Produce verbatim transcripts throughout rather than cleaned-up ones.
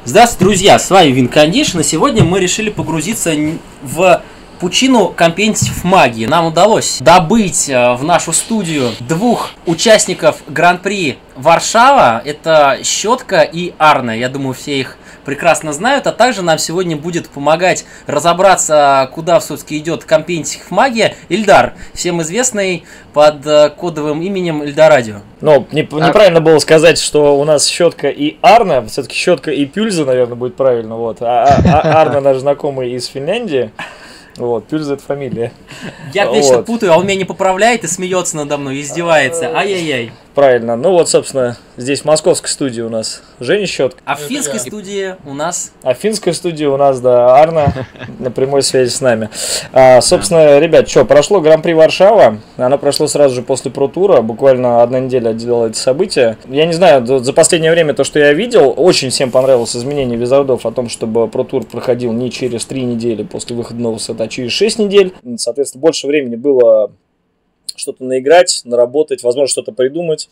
Здравствуйте, друзья, с вами Винкондишн, и сегодня мы решили погрузиться в пучину компетитив магии. Нам удалось добыть в нашу студию двух участников Гран-при Варшава, это Щетка и Арне, я думаю, все их прекрасно знают, а также нам сегодня будет помогать разобраться, куда все-таки идет компетитив магия, Ильдар, всем известный под кодовым именем Ильдарадио. Ну, не, неправильно было сказать, что у нас Щетка и Арне, все-таки Щетка и Пюльза, наверное, будет правильно, вот, а, а Арне наш знакомый из Финляндии. Вот, Пюльза — это фамилия. Я вечно вот. путаю, а он меня не поправляет и смеется надо мной, издевается. Ай-яй-яй. Правильно. Ну вот, собственно, здесь в московской студии у нас Женя Щетка. А в финской это студии у нас... А в финской студии у нас, да, Арна на прямой связи с нами. А, собственно, ребят, что, прошло Гран-при Варшава. Оно прошло сразу же после Про-тура. Буквально одна неделя отделала это событие. Я не знаю, за последнее время то, что я видел, очень всем понравилось изменение визардов о том, чтобы Про-тур проходил не через три недели после выхода нового сета, а через шесть недель. Соответственно, больше времени было что-то наиграть, наработать, возможно, что-то придумать.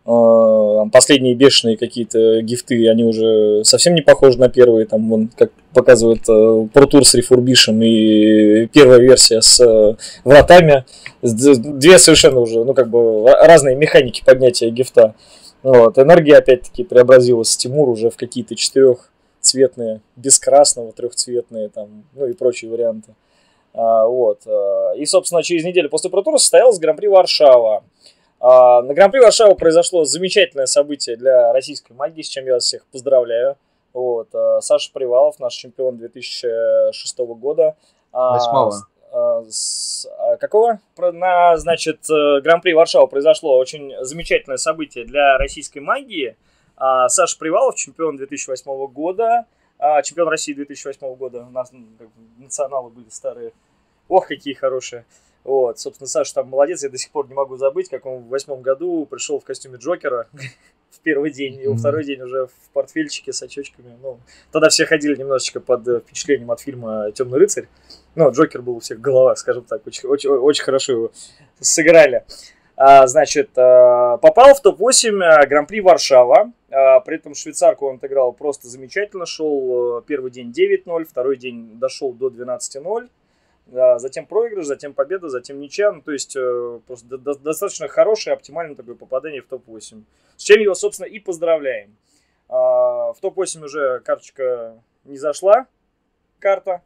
Последние бешеные какие-то гифты, они уже совсем не похожи на первые, там, вон, как показывает Pro Tour с рефурбишем и первая версия с вратами. Две совершенно уже, ну, как бы, разные механики поднятия гифта. Вот. Энергия, опять-таки, преобразилась с Тимур уже в какие-то четырехцветные, без красного, трехцветные, там, ну, и прочие варианты. А, вот. И, собственно, через неделю после Pro Tour состоялось Гран-при Варшава. А, на Гран-при Варшава произошло замечательное событие для российской магии, с чем я вас всех поздравляю. Вот. А, Саша Привалов, наш чемпион две тысячи шестого года. Восьмого. А, с, а, какого? На, значит, Гран-при Варшава произошло очень замечательное событие для российской магии. А, Саша Привалов, чемпион две тысячи восьмого года. А, чемпион России две тысячи восьмого года. У нас, ну, как бы, националы были старые. Ох, какие хорошие. Вот, собственно, Саша там молодец. Я до сих пор не могу забыть, как он в восьмом году пришел в костюме Джокера в первый день. И во второй день уже в портфельчике с очечками. Ну, тогда все ходили немножечко под впечатлением от фильма «Темный рыцарь». Ну, Джокер был у всех в головах, скажем так. Очень, очень, очень хорошо его сыграли. А, значит, попал в топ восемь Гран-при Варшава. А, при этом швейцарку он отыграл просто замечательно. Шел первый день девять ноль, второй день дошел до двенадцать ноль. А, затем проигрыш, затем победа, затем ничья. Ну, то есть, просто до- достаточно хорошее, оптимальное такое попадание в топ восемь. С чем его, собственно, и поздравляем. А, в топ восемь уже карточка не зашла, карта.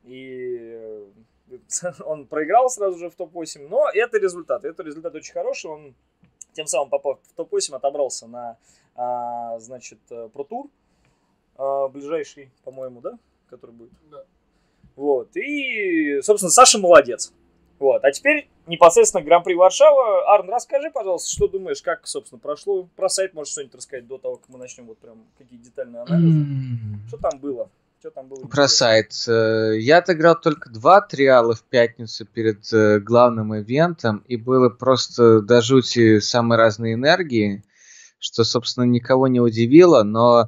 И он проиграл сразу же в топ восемь, но это результат. Это результат очень хороший. Он, тем самым, попав в топ восемь, отобрался на, а, значит, Про-тур а, ближайший, по-моему, да? Который будет. Да. Вот. И, собственно, Саша молодец. Вот. А теперь непосредственно Гран-при Варшава. Арн, расскажи, пожалуйста, что думаешь, как, собственно, прошло. Про сайт можешь что-нибудь рассказать до того, как мы начнем вот прям какие детальные анализы. Mm. Что там было? Там было Про сайт. Я отыграл только два триала в пятницу перед главным ивентом, и было просто до жути самые разные энергии, что, собственно, никого не удивило, но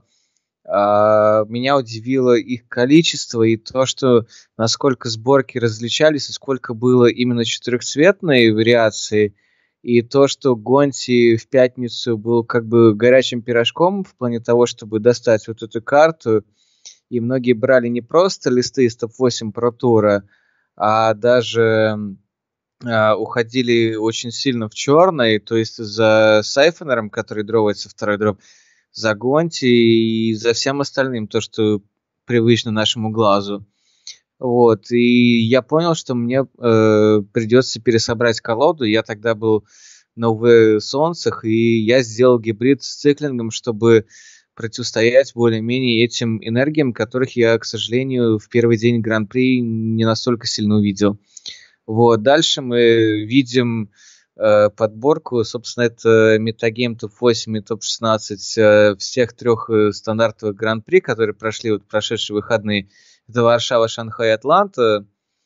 а, меня удивило их количество и то, что насколько сборки различались, и сколько было именно четырехцветной вариации, и то, что Гонти в пятницу был как бы горячим пирожком в плане того, чтобы достать вот эту карту. И многие брали не просто листы из топ восемь Про-тура, а даже э, уходили очень сильно в черный, то есть за Сайфонером, который дровается второй дроп, за Гонти и за всем остальным, то, что привычно нашему глазу. Вот, и я понял, что мне э, придется пересобрать колоду. Я тогда был на УВ Солнцах, и я сделал гибрид с циклингом, чтобы противостоять более-менее этим энергиям, которых я, к сожалению, в первый день Гран-при не настолько сильно увидел. Вот. Дальше мы видим э, подборку, собственно, это метагейм топ восемь и топ шестнадцать э, всех трех э, стандартовых Гран-при, которые прошли вот прошедшие выходные. Это Варшава, Шанхай, Атланта.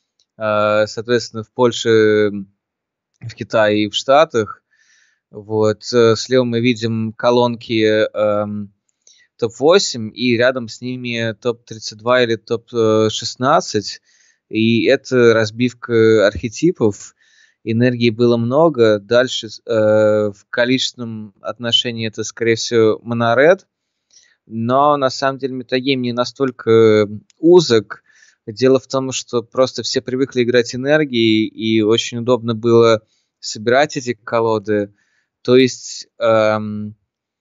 Э, соответственно, в Польше, в Китае и в Штатах. Вот. Слева мы видим колонки э, топ восемь, и рядом с ними топ тридцать два или топ шестнадцать, и это разбивка архетипов. Энергии было много. Дальше э, в количественном отношении это, скорее всего, Моноред. но на самом деле метагейм не настолько узок. Дело в том, что просто все привыкли играть энергией, и очень удобно было собирать эти колоды. То есть эм,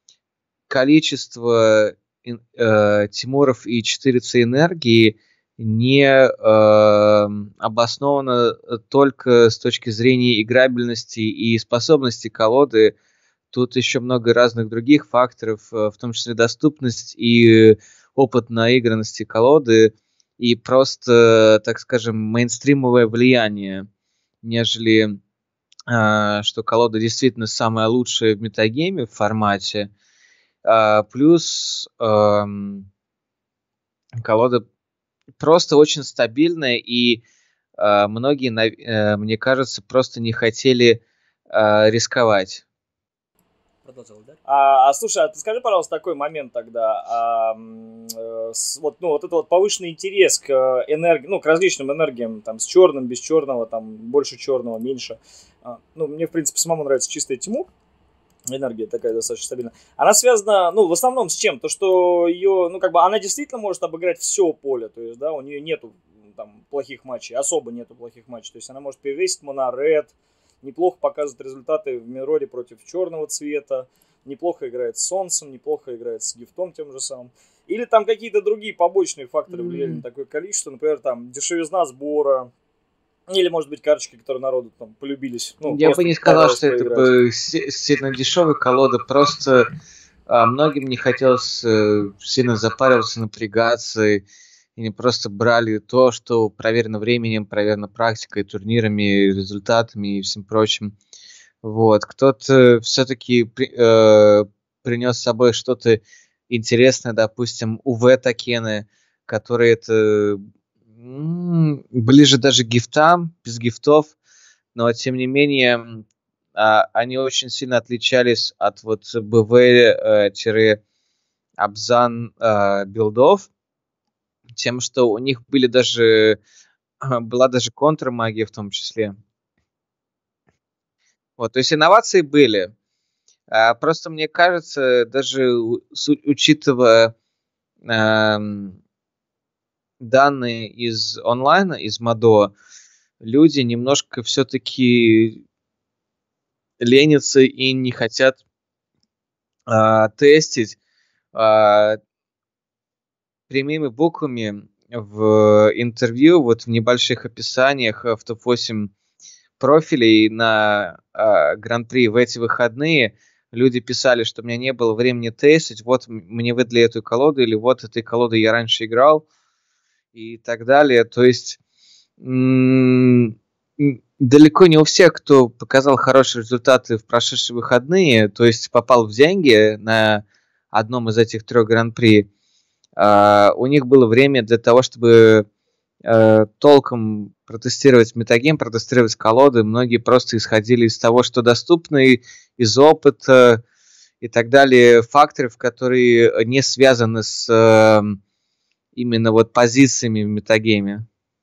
количество э, Тимуров и четыре цэ энергии не э, обосновано только с точки зрения играбельности и способности колоды. Тут еще много разных других факторов, в том числе доступность и опыт наигранности колоды, и просто, так скажем, мейнстримовое влияние, нежели э, что колода действительно самая лучшая в метагейме в формате. А, плюс э, колода просто очень стабильная, и э, многие, э, мне кажется, просто не хотели э, рисковать. Продолжил, да? А, а слушай, а ты скажи, пожалуйста, такой момент тогда. А, э, с, вот, ну, вот это вот повышенный интерес к энергии, ну, к различным энергиям, там, с черным, без черного, там, больше черного, меньше. А, ну, мне, в принципе, самому нравится чистая Тимур. Энергия такая достаточно стабильная. Она связана, ну, в основном с чем? То, что ее, ну, как бы, она действительно может обыграть все поле. То есть, да, у нее нету там плохих матчей, особо нету плохих матчей. То есть, она может перевесить моноред, неплохо показывает результаты в Мироре против черного цвета, неплохо играет с солнцем, неплохо играет с гифтом тем же самым. Или там какие-то другие побочные факторы влияли mm-hmm. на такое количество, например, там дешевизна сбора, или, может быть, карточки, которые народу там полюбились. Ну, я бы не сказал, что поиграть. Это бы сильно дешевая колода, просто а, многим не хотелось а, сильно запариваться, напрягаться, и они просто брали то, что проверено временем, проверено практикой, турнирами, результатами и всем прочим. Вот. Кто-то все-таки при, э, принес с собой что-то интересное, допустим, УВ-токены, которые это м- ближе даже к гифтам, без гифтов, но тем не менее а, они очень сильно отличались от вот БВ-Абзан э, билдов, тем, что у них были даже была даже контрмагия в том числе. Вот, то есть инновации были. А, просто мне кажется, даже у, учитывая э, данные из онлайна, из МОДО, люди немножко все-таки ленятся и не хотят э, тестить э, прямыми буквами в интервью, вот в небольших описаниях в топ восемь профилей на э, Гран-при в эти выходные люди писали, что у меня не было времени тестить, вот мне выдали эту колоду, или вот этой колодой я раньше играл, и так далее. То есть м- далеко не у всех, кто показал хорошие результаты в прошедшие выходные, то есть попал в деньги на одном из этих трех Гран-при, Uh, у них было время для того, чтобы uh, толком протестировать метагейм, протестировать колоды. Многие просто исходили из того, что доступно, из опыта и так далее, факторов, которые не связаны с uh, именно вот позициями в метагейме.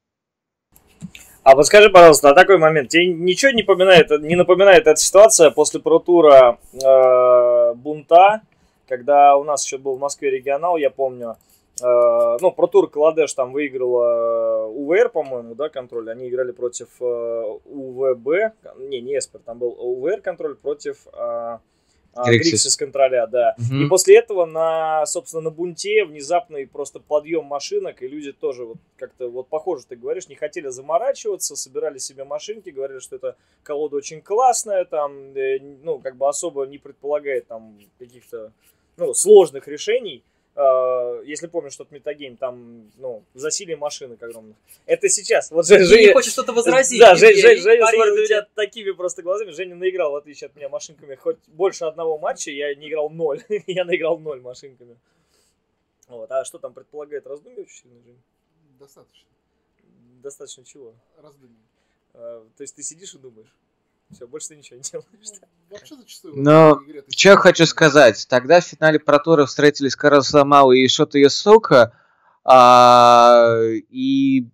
А вот скажи, пожалуйста, на такой момент, тебе ничего не напоминает, не напоминает эта ситуация после протура э, Бунта, когда у нас еще был в Москве регионал, я помню, э, ну, протур Каладеш там выиграла УВР, по-моему, да, контроль, они играли против э, УВБ, не, не Эспер, там был УВР контроль против э, Гриксис контроля, да. Mm-hmm. И после этого на, собственно, на Бунте внезапный просто подъем машинок, и люди тоже вот как-то вот похоже, ты говоришь, не хотели заморачиваться, собирали себе машинки, говорили, что эта колода очень классная, там, э, ну, как бы особо не предполагает там каких-то, ну, сложных решений. Uh, если помнишь, что метагейм, там, ну, засилие машинок огромных. Это сейчас. Вот Женя... Женя хочет что-то возразить. Да, Женя, Женя, Женя смотрит на меня такими просто глазами. Женя наиграл, в отличие от меня, машинками хоть больше одного матча, я не играл ноль. Я наиграл ноль машинками. Вот. А что там предполагает раздумье очень сильно, Женя? Достаточно. Достаточно чего? Раздумье. Uh, то есть ты сидишь и думаешь? Все, больше ты ничего не делаешь. Вообще зачастую. Но что я хочу сказать. Тогда в финале протура встретились Карлос Ламау и Шота Ясука. А, и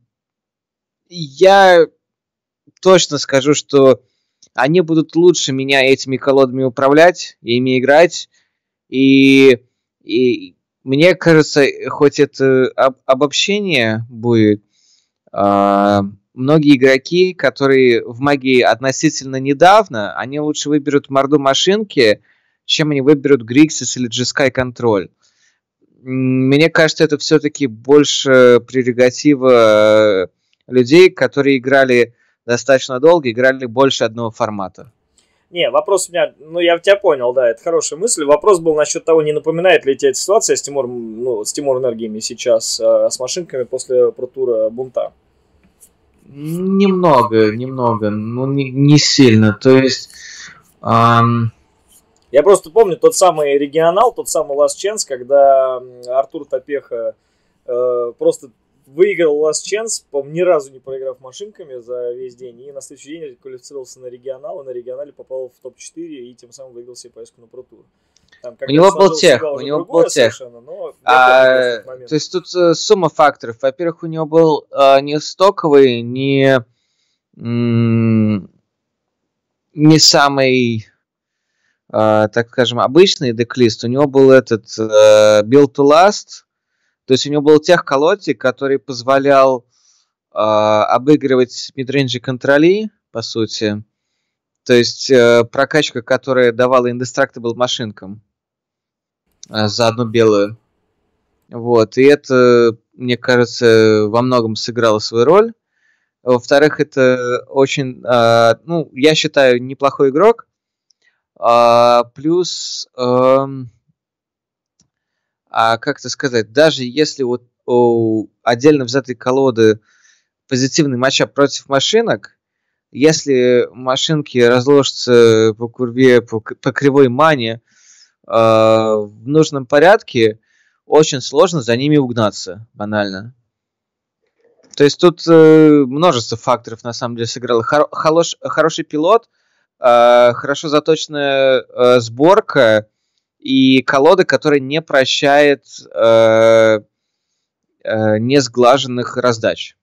я точно скажу, что они будут лучше меня этими колодами управлять, ими играть. И, и мне кажется, хоть это об- обобщение будет, а, многие игроки, которые в магии относительно недавно, они лучше выберут морду машинки, чем они выберут Grixis или G-Sky Control. М, Мне кажется, это все-таки больше прерогатива э, людей, которые играли достаточно долго, играли больше одного формата. Не, вопрос у меня, ну я тебя понял, да, это хорошая мысль. Вопрос был насчет того, не напоминает ли тебе эта ситуация с Тимур, ну, с Тимур энергиями сейчас, э, с машинками после протура бунта. Немного, немного, ну не, не сильно. То есть, ам, Я просто помню тот самый регионал, тот самый Last Chance, когда м, Артур Топеха э, просто выиграл Last Chance, по-моему, ни разу не проиграв машинками за весь день, и на следующий день квалифицировался на регионал, и на регионале попал в топ четыре, и тем самым выиграл себе поездку на Pro-Tour. Там, у него был тех, у него был тех. Но А, то есть тут э, сумма факторов. Во-первых, у него был э, не стоковый, не, м, не самый, э, так скажем, обычный деклист. У него был этот э, build to last. То есть у него был тех колодик, который позволял э, обыгрывать мидрейнджи контроли, по сути. То есть э, прокачка, которая давала indestructible машинкам э, за одну белую. Вот, и это, мне кажется, во многом сыграло свою роль. Во-вторых, это очень, э, ну, я считаю, неплохой игрок. А, плюс, эм, а как это сказать, даже если вот у отдельно взятой колоды позитивный матчап против машинок, если машинки разложатся по курве, по, по кривой мане э, в нужном порядке, очень сложно за ними угнаться, банально. То есть тут э, множество факторов на самом деле сыграло. Хор- хорош- хороший пилот, э, хорошо заточенная э, сборка и колода, которая не прощает э, э, несглаженных раздач.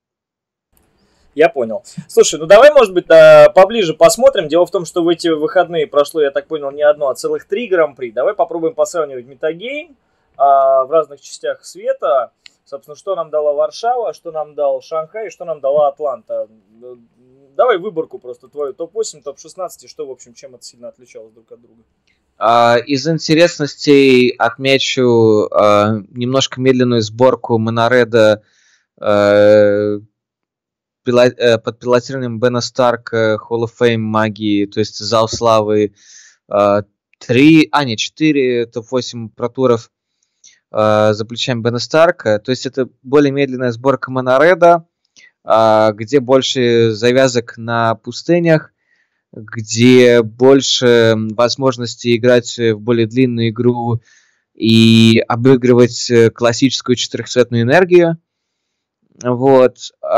Я понял. Слушай, ну давай, может быть, э, поближе посмотрим. Дело в том, что в эти выходные прошло, я так понял, не одно, а целых три гран-при. Давай попробуем посравнивать метагейм а, в разных частях света. Собственно, что нам дала Варшава, что нам дал Шанхай, что нам дала Атланта. Давай выборку просто твою топ восемь, топ шестнадцать, и что, в общем, чем это сильно отличалось друг от друга. Uh, из интересностей отмечу uh, немножко медленную сборку Монореда uh, пила- uh, под пилотированием Бена Старка, Hall of Fame магии, то есть зал славы, uh, три, а не четыре топ восемь протуров uh, за плечами Бена Старка. То есть это более медленная сборка Монореда, uh, где больше завязок на пустынях, где больше возможностей играть в более длинную игру и обыгрывать классическую четырехцветную энергию. Вот.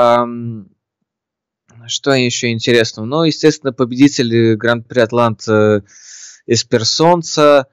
Что еще интересного? Ну, естественно, победитель Гран-при Атланта Эсперсонца.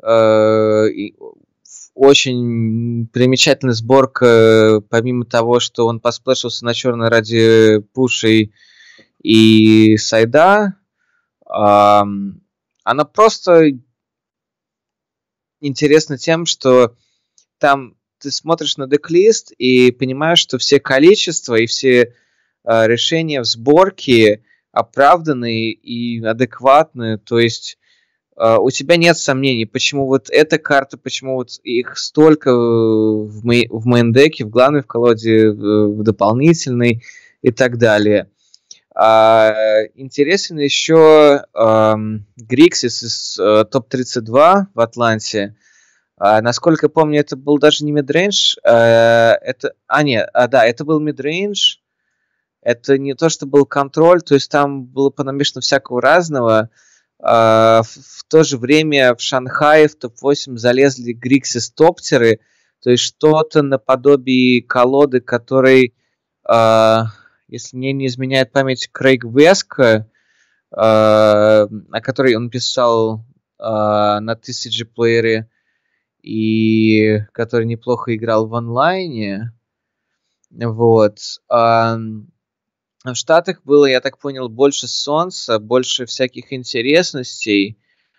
Очень примечательная сборка, помимо того, что он посплэшился на черной ради пушей и сайда. Um, она просто интересна тем, что там ты смотришь на деклист и понимаешь, что все количества и все uh, решения в сборке оправданы и адекватны. То есть uh, у тебя нет сомнений, почему вот эта карта, почему вот их столько в, мей- в мейн-деке, в главной, в колоде, в, в дополнительной и так далее. Uh, интересен еще um, Grixis из uh, топ тридцать два в Атланте. Uh, насколько я помню, это был даже не мидрейндж. Uh, это, а, нет, а, да, это был мидрейндж. Это не то, что был контроль, то есть там было понамешано всякого разного. Uh, в, в то же время в Шанхае в топ восемь залезли Grixis топтеры, то есть что-то наподобие колоды, которой... Uh, если мне не изменяет память, Крейг Веска, э, о которой он писал э, на тысячи плеере, и который неплохо играл в онлайне. Вот. А в Штатах было, я так понял, больше солнца, больше всяких интересностей.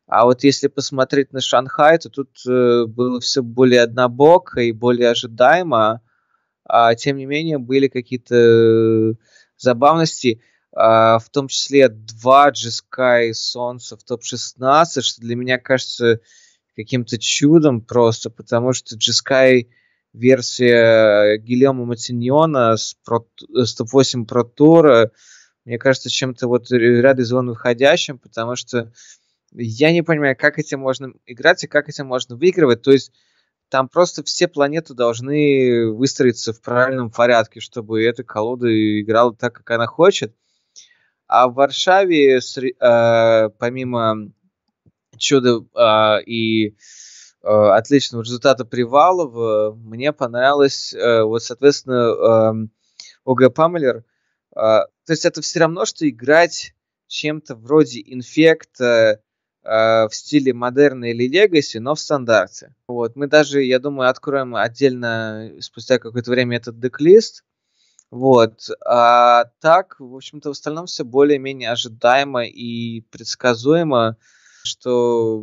А вот если посмотреть на Шанхай, то тут э, было все более однобоко и более ожидаемо. А, тем не менее, были какие-то э, забавности, а, в том числе два джи Sky Солнца в топ шестнадцать, что для меня кажется каким-то чудом просто, потому что джи Sky версия Гильома Матиньона с, Pro, с топ восемь Pro Tour, мне кажется, чем-то вот ряд из вон выходящим, потому что я не понимаю, как этим можно играть и как этим можно выигрывать. То есть там просто все планеты должны выстроиться в правильном порядке, чтобы эта колода играла так, как она хочет. А в Варшаве, э, помимо чуда э, и э, отличного результата привалов, э, мне понравилось, э, вот, соответственно, э, ОГ Памелер. Э, то есть это все равно, что играть чем-то вроде инфекта, в стиле модерна или легаси, но в стандарте. Вот. Мы даже, я думаю, откроем отдельно спустя какое-то время этот деклист. Вот. А так, в общем-то, в остальном все более-менее ожидаемо и предсказуемо, что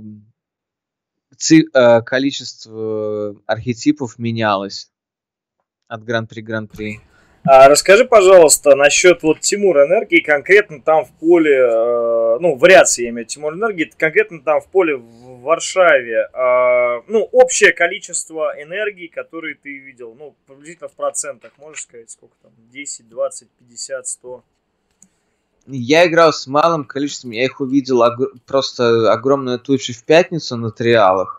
ци- э, количество архетипов менялось от Гран-при к Гран-при. А расскажи, пожалуйста, насчет вот Тимур Энергии, конкретно там в поле, э, ну, вариации, я имею в виду Тимур Энергии, конкретно там в поле в Варшаве, э, ну, общее количество энергии, которые ты видел, ну, приблизительно в процентах, можешь сказать, сколько там, десять, двадцать, пятьдесят, сто? Я играл с малым количеством, я их увидел ог- просто огромную тучу в пятницу на триалах.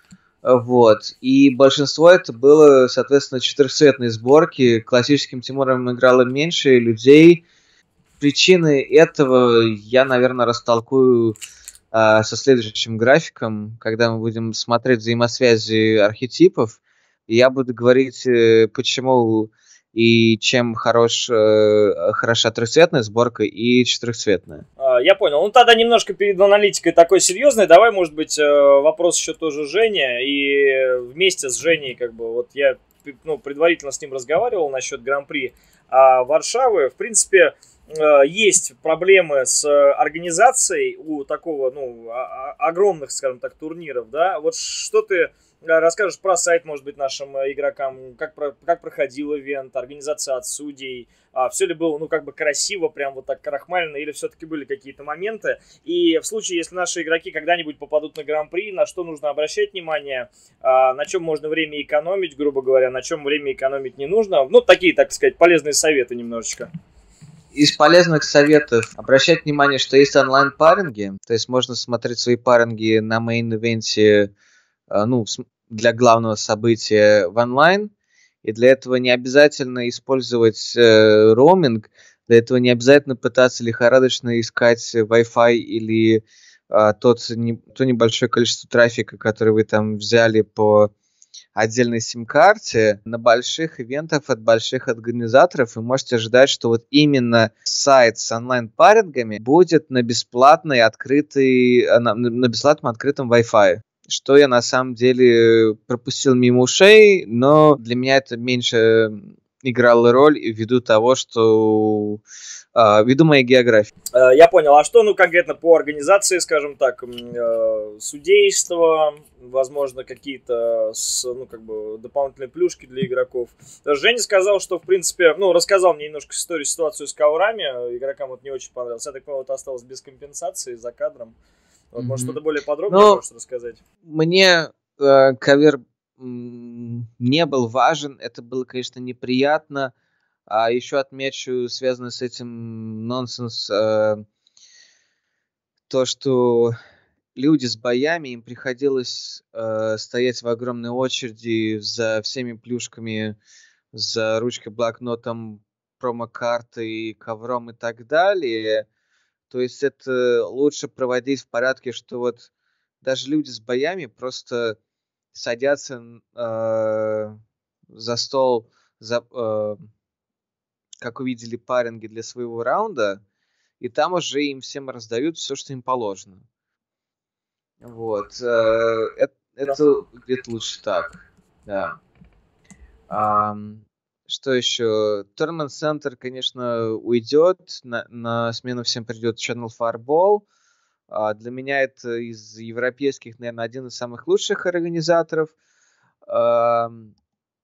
Вот. И большинство это было, соответственно, четырехцветные сборки. Классическим Тимуром играло меньше людей. Причины этого я, наверное, растолкую э, со следующим графиком, когда мы будем смотреть взаимосвязи архетипов. И я буду говорить, э, почему и чем хорош, э, хороша трехцветная сборка и четырехцветная. Я понял. Ну, тогда немножко перед аналитикой такой серьезной. Давай, может быть, вопрос еще тоже Женя. И вместе с Женей, как бы, вот я ну, предварительно с ним разговаривал насчет Гран-при а Варшавы. В принципе, есть проблемы с организацией у такого, ну, огромных, скажем так, турниров, да. Вот что ты расскажешь про сайт, может быть, нашим игрокам, как, про, как проходил ивент, организация от судей, а, все ли было, ну, как бы красиво, прям вот так крахмально, или все-таки были какие-то моменты. И в случае, если наши игроки когда-нибудь попадут на Гран-при, на что нужно обращать внимание, а, на чем можно время экономить, грубо говоря, на чем время экономить не нужно. Ну, такие, так сказать, полезные советы немножечко. Из полезных советов обращать внимание, что есть онлайн-паринги, то есть можно смотреть свои паринги на мейн-ивенте, ну, для главного события в онлайн, и для этого не обязательно использовать э, роуминг, для этого не обязательно пытаться лихорадочно искать Wi-Fi или э, тот, не, то небольшое количество трафика, который вы там взяли по отдельной сим-карте. На больших ивентах от больших организаторов вы можете ожидать, что вот именно сайт с онлайн-парингами будет на бесплатной открытой, на, на бесплатном открытом Wi-Fi. Что я на самом деле пропустил мимо ушей, но для меня это меньше играло роль ввиду того, что э, ввиду моей географии. Я понял. А что, ну, конкретно по организации, скажем так, судейство, возможно, какие-то, ну, как бы, дополнительные плюшки для игроков? Женя сказал, что, в принципе, ну, рассказал мне немножко историю, ситуацию с каурами. Игрокам вот не очень понравилось. Я так понял, это осталось без компенсации за кадром. Вот, mm-hmm. Может, что-то более подробнее ну, можешь рассказать? Мне э, кавер м- не был важен. Это было, конечно, неприятно. А еще отмечу, связано с этим нонсенс, э, то, что люди с боями, им приходилось э, стоять в огромной очереди за всеми плюшками, за ручкой, блокнотом, промо-картой, ковром и так далее. То есть это лучше проводить в порядке, что вот даже люди с боями просто садятся э, за стол, за, э, как увидели паринги для своего раунда, и там уже им всем раздают все, что им положено. Вот. Э, это, это где-то лучше так. Да. А, что еще? Tournament Center, конечно, уйдет. На, на смену всем придет Channel Fireball. А, для меня это из европейских, наверное, один из самых лучших организаторов. Ам,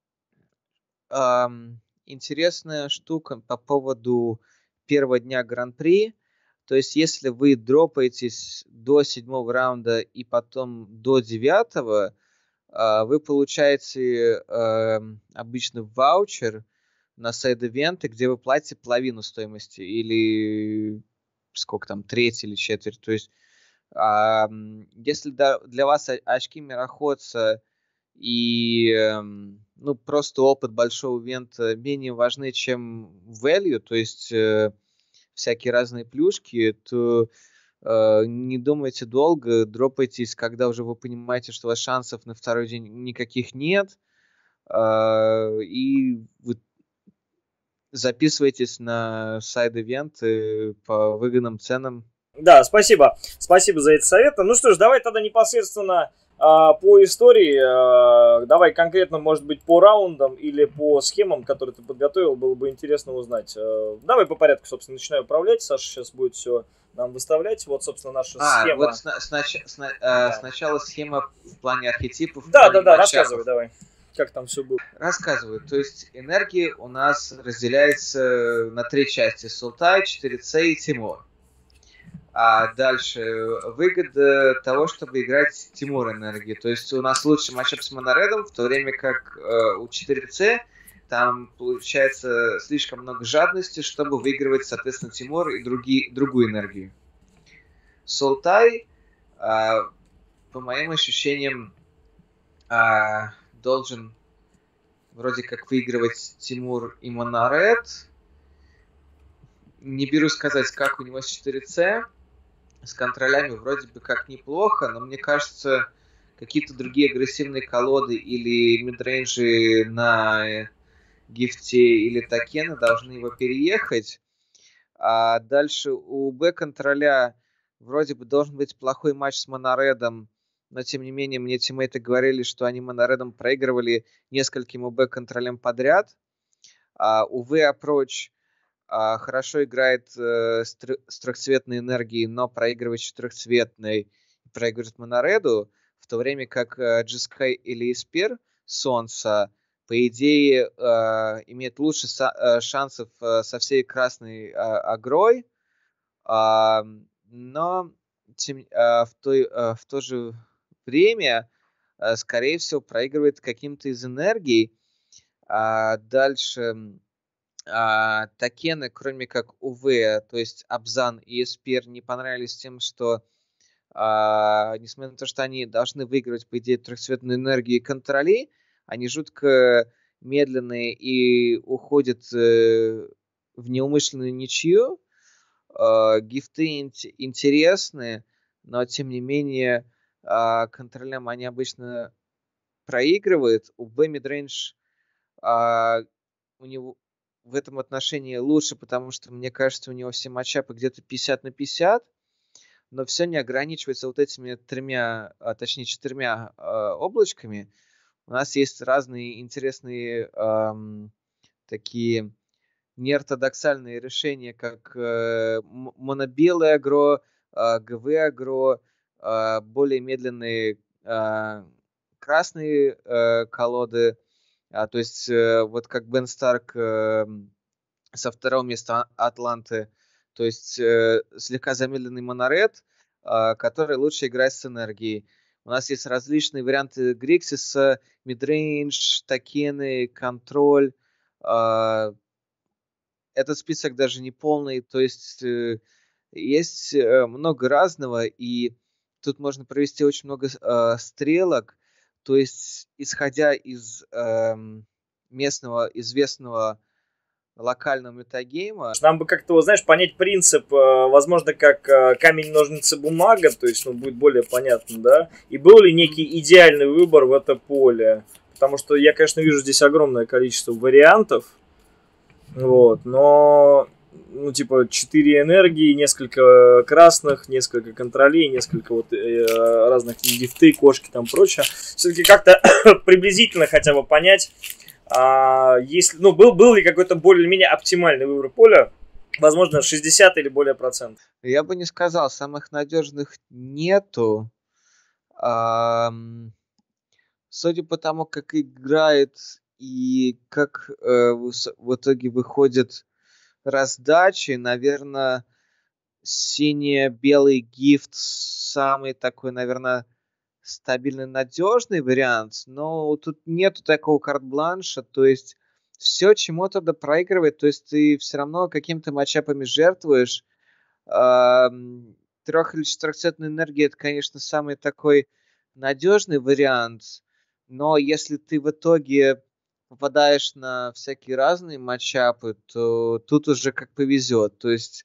ам, интересная штука по поводу первого дня Гран-при. То есть, если вы дропаетесь до седьмого раунда и потом до девятого, а, вы получаете ам, обычно ваучер на сайд-ивенты, где вы платите половину стоимости или сколько там, треть или четверть. То есть, а, м, если да- для вас о- очки мироходца и эм, ну, просто опыт большого ивента менее важны, чем value, то есть э, всякие разные плюшки, то э, не думайте долго, дропайтесь, когда уже вы понимаете, что у вас шансов на второй день никаких нет, э, и вы записывайтесь на сайд-ивенты по выгодным ценам. Да, спасибо. Спасибо за эти советы. Ну что ж, давай тогда непосредственно а, по истории. а, давай конкретно, может быть, по раундам или по схемам, которые ты подготовил, было бы интересно узнать. А, давай по порядку, собственно, начинаю управлять. Саша сейчас будет все нам выставлять. Вот, собственно, наша А, схема. вот сна- снач- сна- э, сначала схема в плане архетипов. в Да, плане да, да, матчапов. рассказывай, давай. Как там все было? Рассказываю. То есть энергия у нас разделяется на три части. Султай, четыре цэ и Тимур. А дальше выгода того, чтобы играть Тимур энергии. То есть у нас лучший матчап с Моноредом, в то время как э, у четыре цэ там получается слишком много жадности, чтобы выигрывать, соответственно, Тимур и другие, другую энергию. Султай, э, по моим ощущениям, э, должен вроде как выигрывать Тимур и Моноред. Не беру сказать, как у него с четыре цэ. С контролями вроде бы как неплохо, но мне кажется, какие-то другие агрессивные колоды или мидрейнджи на гифте или токены должны его переехать. А дальше у Б-контроля вроде бы должен быть плохой матч с Моноредом, но тем не менее мне тиммейты говорили, что они Моноредом проигрывали нескольким УБ контролем подряд. А у V-Approach а, хорошо играет э, с, тр- с трехцветной энергией, но проигрывает четырехцветной и проигрывает Монореду, в то время как э, Джискай или Эспер Солнца, по идее, э, имеет лучше со- э, шансов э, со всей красной э, агрой, а, но тем, а, в, той, а, в то же время, а, скорее всего, проигрывает каким-то из энергий. А дальше а, токены, кроме как УВ, то есть Абзан и Эспер, не понравились тем, что а, несмотря на то, что они должны выигрывать, по идее, трехцветную энергию и контроли, они жутко медленные и уходят э, в неумышленную ничью. Э, гифты ин- интересные, но тем не менее э, контролям они обычно проигрывают. У Б Midrange э, у него в этом отношении лучше, потому что, мне кажется, у него все матчапы где-то пятьдесят на пятьдесят, но все не ограничивается вот этими тремя, а, точнее четырьмя э, облачками. У нас есть разные интересные эм, такие неортодоксальные решения, как э, м- монобелое агро, э, ГВ-агро, э, более медленные э, красные э, колоды. А, то есть э, вот как Бен Старк э, со второго места Атланты, то есть э, слегка замедленный моноред, э, который лучше играет с энергией. У нас есть различные варианты Гриксиса, мидрейндж, токены, контроль. Э, этот список даже не полный, то есть э, есть э, много разного, и тут можно провести очень много э, стрелок, то есть исходя из э, местного известного локального метагейма. Нам бы как-то, вот, знаешь, понять принцип, э, возможно, как э, камень, ножницы, бумага, то есть, ну, будет более понятно, да? И был ли некий идеальный выбор в это поле? Потому что я, конечно, вижу здесь огромное количество вариантов, вот, но, ну, типа, четыре энергии, несколько красных, несколько контролей, несколько вот э, разных гифты, кошки там прочее. Все-таки как-то приблизительно хотя бы понять, а, если, ну, был, был ли какой-то более-менее оптимальный выбор поля Возможно, шестьдесят или более процентов. Я бы не сказал, самых надежных нету. Ам, Судя по тому, как играет и как э, в с- в итоге выходит раздачи, наверное, сине-белый гифт самый такой, наверное, стабильный, надежный вариант, но тут нету такого карт-бланша, то есть все чему-то да проигрывает, то есть ты все равно какими-то матчапами жертвуешь. Ам, Трех- или четырехцветная энергия это, конечно, самый такой надежный вариант, но если ты в итоге попадаешь на всякие разные матчапы, то тут уже как повезет. То есть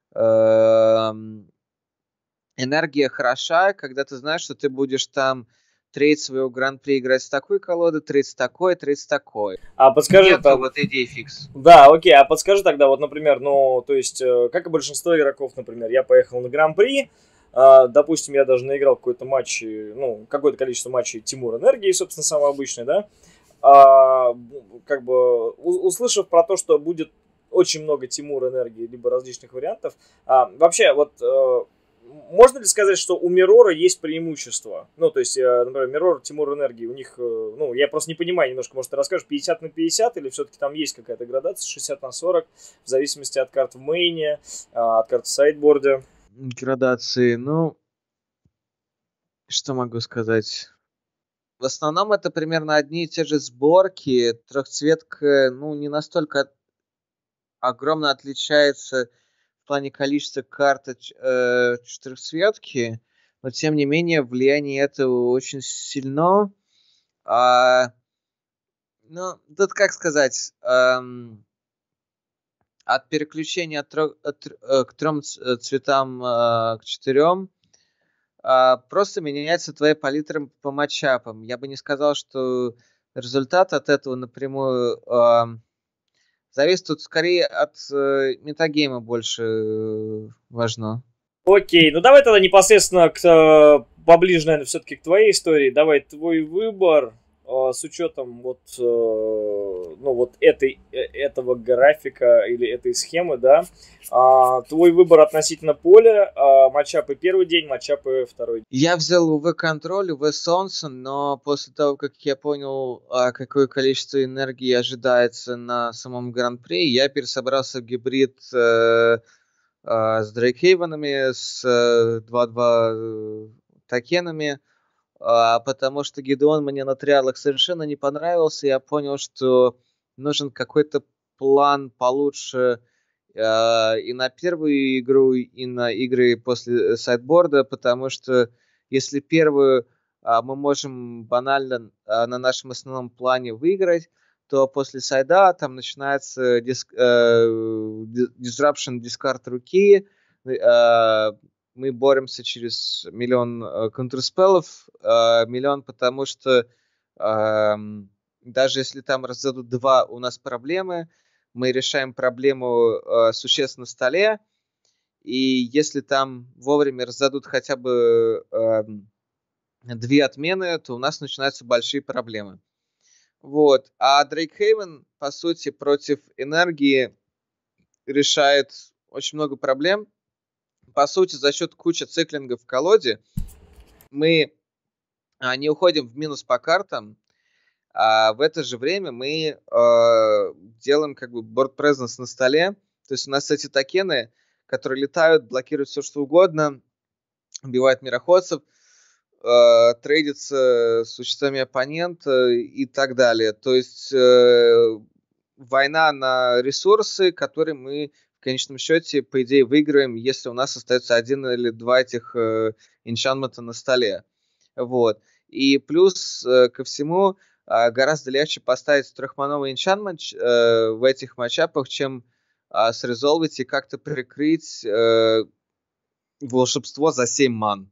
эм, энергия хороша, когда ты знаешь, что ты будешь там треть своего гран-при играть с такой колоды, треть с такой, треть с такой. А подскажи... Нету там- вот идей фикс. Да, окей, а подскажи тогда, вот, например, ну, то есть, э, как и большинство игроков, например, я поехал на Гран-при, э, допустим, я даже наиграл какой-то матч, э, ну, какое-то количество матчей Тимур Энергии, собственно, самый обычный, да, а, б- как бы, у- услышав про то, что будет очень много Тимур Энергии, либо различных вариантов, а, вообще, вот, э, можно ли сказать, что у Мирора есть преимущество? Ну, то есть, э, например, Мирор, Тимур Энергии, у них, э, ну, я просто не понимаю немножко, может, ты расскажешь, пятьдесят на пятьдесят, или все-таки там есть какая-то градация, шестьдесят на сорок, в зависимости от карт в мейне, а, от карт в сайдборде? Градации, ну, что могу сказать? В основном это примерно одни и те же сборки. Трехцветка, ну, не настолько огромно отличается в плане количества карт от э, четырехцветки, но тем не менее влияние этого очень сильно. А, ну, тут как сказать, эм, от переключения от трё- от тр- э, к трем цветам э, к четырем а, просто меняется твоя палитра по матчапам. Я бы не сказал, что результат от этого напрямую ам, зависит. Тут скорее от э, метагейма больше э, важно. Окей, ну давай тогда непосредственно к, э, поближе, наверное, все-таки к твоей истории. Давай твой выбор э, с учетом вот, э, ну, вот этой, э, этого графика или этой схемы, да. А, твой выбор относительно поля, а, матчапы первый день, матчапы второй день. Я взял УВ контроль, УВ солнце, но после того, как я понял, а, какое количество энергии ожидается на самом гран-при, я пересобрался в гибрид э, а, с Дрейкхейвенами, с э, два-два э, токенами, а, потому что Гидеон мне на триалах совершенно не понравился. Я понял, что нужен какой-то план получше а, и на первую игру, и на игры после сайдборда, потому что если первую а, мы можем банально а, на нашем основном плане выиграть, то после сайда там начинается диск, э, disruption, дискард руки, э, мы боремся через миллион э, контрспеллов, э, миллион, потому что э, даже если там раздадут два, у нас проблемы, мы решаем проблему э, существ на столе, и если там вовремя раздадут хотя бы э, две отмены, то у нас начинаются большие проблемы. Вот. А Дрейкхейвен, по сути, против энергии решает очень много проблем. По сути, за счет кучи циклингов в колоде мы а, не уходим в минус по картам, а в это же время мы э, делаем как бы board presence на столе. То есть у нас эти токены, которые летают, блокируют все, что угодно, убивают мироходцев, э, трейдятся с существами оппонента и так далее. То есть э, война на ресурсы, которые мы в конечном счете, по идее, выиграем, если у нас остается один или два этих э, энчантмента на столе. Вот. И плюс э, ко всему э, гораздо легче поставить трехмановый энчантмент э, в этих матчапах, чем э, срезолвить и как-то прикрыть э, волшебство за семь ман.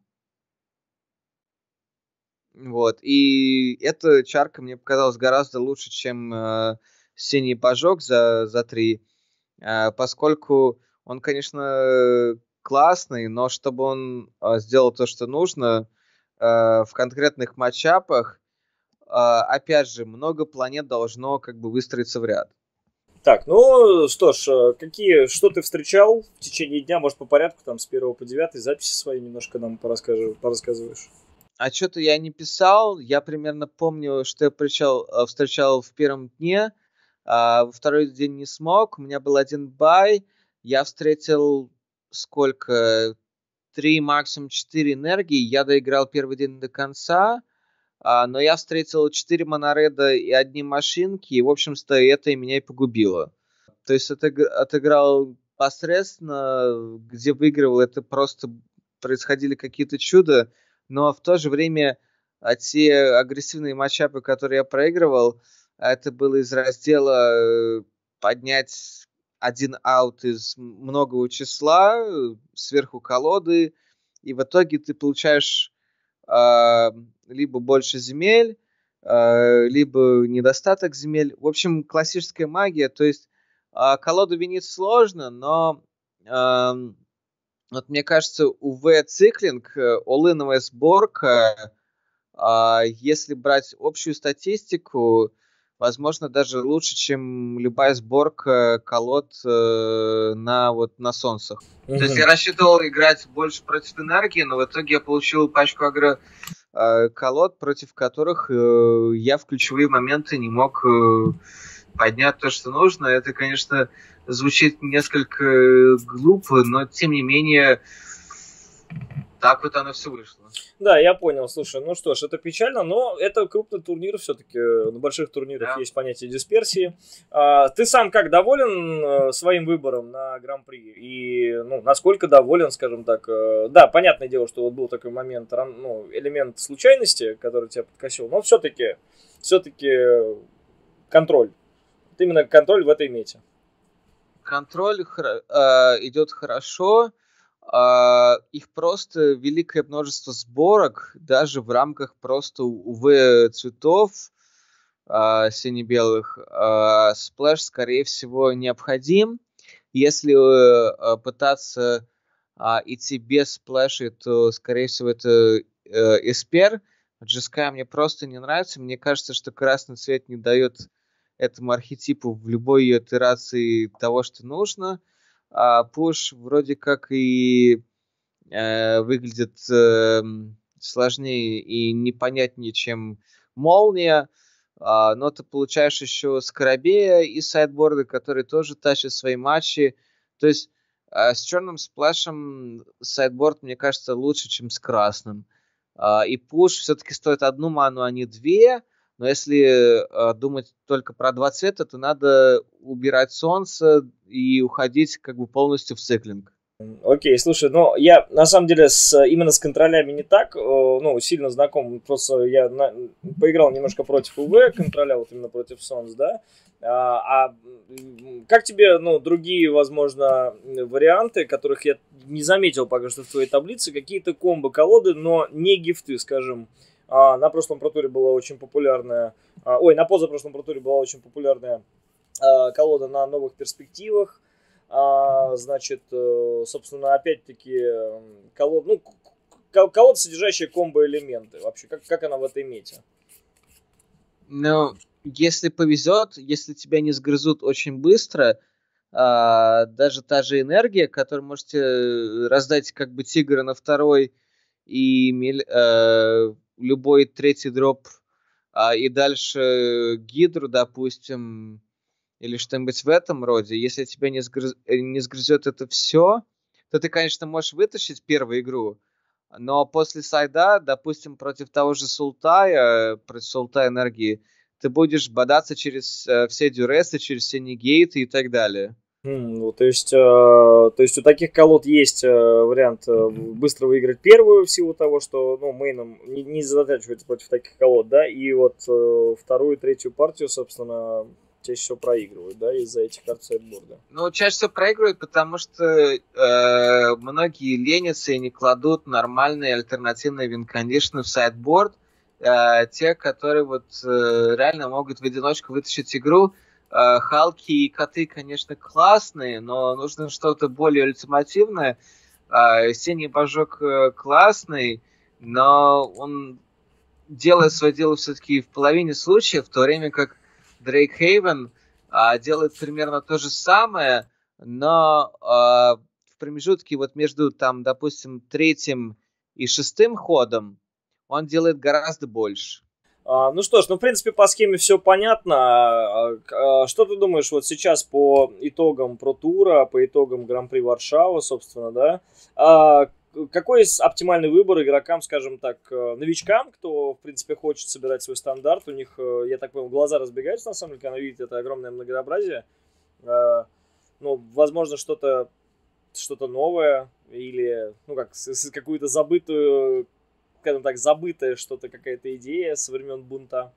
Вот. И эта чарка мне показалась гораздо лучше, чем э, синий пожог за, за три, э, поскольку он, конечно, классный, но чтобы он э, сделал то, что нужно, э, в конкретных матчапах, э, опять же, много планет должно как бы выстроиться в ряд. Так, ну что ж, какие, что ты встречал в течение дня, может, по порядку, там, с первого по девятый, записи свои немножко нам порасскажи, порассказываешь? А что-то я не писал, я примерно помню, что я встречал, встречал в первом дне, а во второй день не смог, у меня был один бай, я встретил сколько, три, максимум четыре энергии, я доиграл первый день до конца, а, но я встретил четыре монореда и одни машинки, и, в общем-то, это и меня и погубило. То есть отыг- отыграл посредственно, где выигрывал, это просто происходили какие-то чуда, но в то же время а, те агрессивные матчапы, которые я проигрывал, это было из раздела э, поднять один аут из многого числа, э, сверху колоды, и в итоге ты получаешь э, либо больше земель, э, либо недостаток земель. В общем, классическая магия, то есть э, колоду винить сложно, но э, вот мне кажется, у V-циклинг, all-in сборка, э, если брать общую статистику, возможно, даже лучше, чем любая сборка колод э, на, вот, на солнцах. Mm-hmm. То есть я рассчитывал играть больше против энергии, но в итоге я получил пачку агро э, колод, против которых э, я в ключевые моменты не мог э, поднять то, что нужно. Это, конечно, звучит несколько глупо, но тем не менее так вот оно все вышло. Да, я понял. Слушай, ну что ж, это печально, но это крупный турнир все-таки. На больших турнирах да. Есть понятие дисперсии. А, ты сам как доволен своим выбором на Гран-при? И ну, насколько доволен, скажем так? Да, понятное дело, что вот был такой момент, ну, элемент случайности, который тебя подкосил, но все-таки, все-таки контроль. Вот именно контроль в этой мете. Контроль э, идет хорошо. Uh, их просто великое множество сборок, даже в рамках просто ю ви цветов uh, сине-белых. Uh, сплэш, скорее всего, необходим. Если uh, пытаться uh, идти без сплэша, то, скорее всего, это uh, эспер. джи скай мне просто не нравится. Мне кажется, что красный цвет не дает этому архетипу в любой итерации того, что нужно. А пуш вроде как и э, выглядит э, сложнее и непонятнее, чем молния, а, но ты получаешь еще скоробея и сайдборды, которые тоже тащат свои матчи. То есть э, с черным сплэшем сайдборд, мне кажется, лучше, чем с красным. А, и пуш все-таки стоит одну ману, а не две. Но если э, думать только про два цвета, то надо убирать солнце и уходить как бы полностью в циклинг. Окей, okay, слушай, ну я на самом деле с, именно с контролями не так, ну, сильно знаком, просто я на, поиграл немножко против ю ви контроля, вот именно против солнца, да, а, а как тебе, ну, другие, возможно, варианты, которых я не заметил пока что в твоей таблице, какие-то комбо-колоды, но не гифты, скажем. А, на прошлом протуре была очень популярная, а, ой, на позапрошлом протуре была очень популярная а, колода на новых перспективах, а, значит, собственно, опять-таки, колода, ну, колода, содержащая комбо-элементы, вообще, как, как она в этой мете? Ну, если повезет, если тебя не сгрызут очень быстро, а, даже та же энергия, которую можете раздать как бы тигра на второй и а, любой третий дроп, а, и дальше гидру, допустим, или что-нибудь в этом роде. Если тебя не, сгрыз... не сгрызет это все, то ты, конечно, можешь вытащить первую игру, но после сайда, допустим, против того же Султая, против Султая энергии, ты будешь бодаться через э, все дюресы, через все негейты и так далее. Mm, ну, то, есть, э, то есть у таких колод есть э, вариант э, быстро выиграть первую в силу того, что ну, мейном не, не задачивается против таких колод, да, и вот э, вторую, третью партию, собственно, чаще всего проигрывают, да, из-за этих карт сайдборда. Ну, чаще всего проигрывают, потому что э, многие ленятся и не кладут нормальные альтернативные винкондишны в сайдборд. Э, те, которые вот э, реально могут в одиночку вытащить игру. Э, Халки и коты, конечно, классные, но нужно что-то более ультимативное. Э, Синий божок э, классный, но он делает свое дело все-таки в половине случаев, в то время как Дрейк Хейвен, а, делает примерно то же самое, но а, в промежутке вот между, там, допустим, третьим и шестым ходом он делает гораздо больше. А, ну что ж, ну в принципе по схеме все понятно. А, а, что ты думаешь вот сейчас по итогам Про-тура, по итогам Гран-при Варшава, собственно, да? А, какой оптимальный выбор игрокам, скажем так, новичкам, кто, в принципе, хочет собирать свой стандарт? У них, я так понимаю, глаза разбегаются, на самом деле, когда видят это огромное многообразие. А, ну, возможно, что-то что-то новое или, ну, как, какую-то забытую, скажем так, забытое что-то, какая-то идея со времен бунта.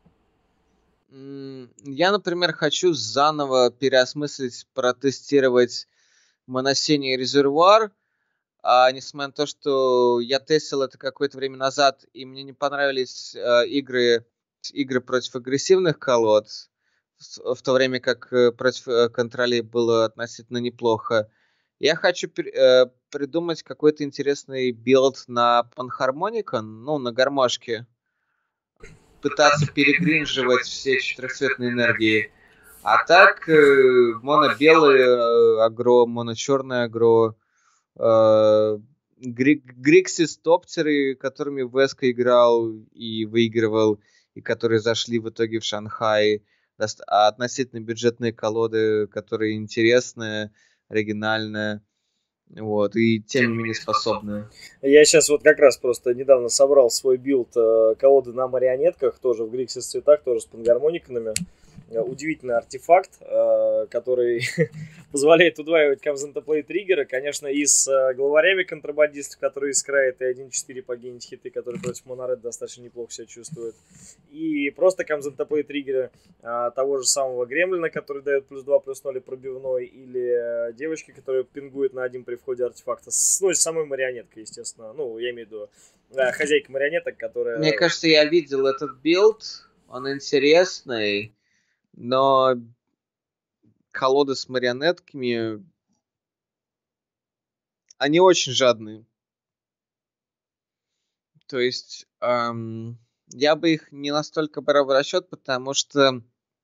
Я, например, хочу заново переосмыслить, протестировать моносений резервуар. А, несмотря на то, что я тестил это какое-то время назад, и мне не понравились э, игры, игры против агрессивных колод, в, в то время как э, против э, контролей было относительно неплохо. Я хочу э, придумать какой-то интересный билд на панхармоника, ну, на гармошке. Пытаться перегринживать все четырехцветные энергии. А так, э, моно-белое э, агро, моно-черное агро, э, Гриксис топтеры, которыми Веска играл и выигрывал, и которые зашли в итоге в Шанхай. Относительно бюджетные колоды, которые интересные, оригинальные. Вот, и тем не менее способны. Я сейчас вот как раз просто недавно собрал свой билд э, колоды на марионетках, тоже в Гриксис цветах, тоже с пангармониками. Э, удивительный артефакт, э, который позволяет удваивать Comes into Play триггеры. Конечно, и с э, главарями контрабандистов, которые из края и один четыре погинить хиты, которые против Моноред достаточно неплохо себя чувствуют. И просто Comes into Play триггеры э, того же самого Гремлина, который дает плюс два, плюс ноль пробивной, или э, девочки, которые пингуют на один при входе артефакта. С, ну, с самой марионеткой, естественно. Ну, я имею в виду э, хозяйка марионеток, которая... Мне кажется, я видел этот билд, он интересный, но колоды с марионетками, они очень жадные. То есть эм, я бы их не настолько брал в расчет, потому что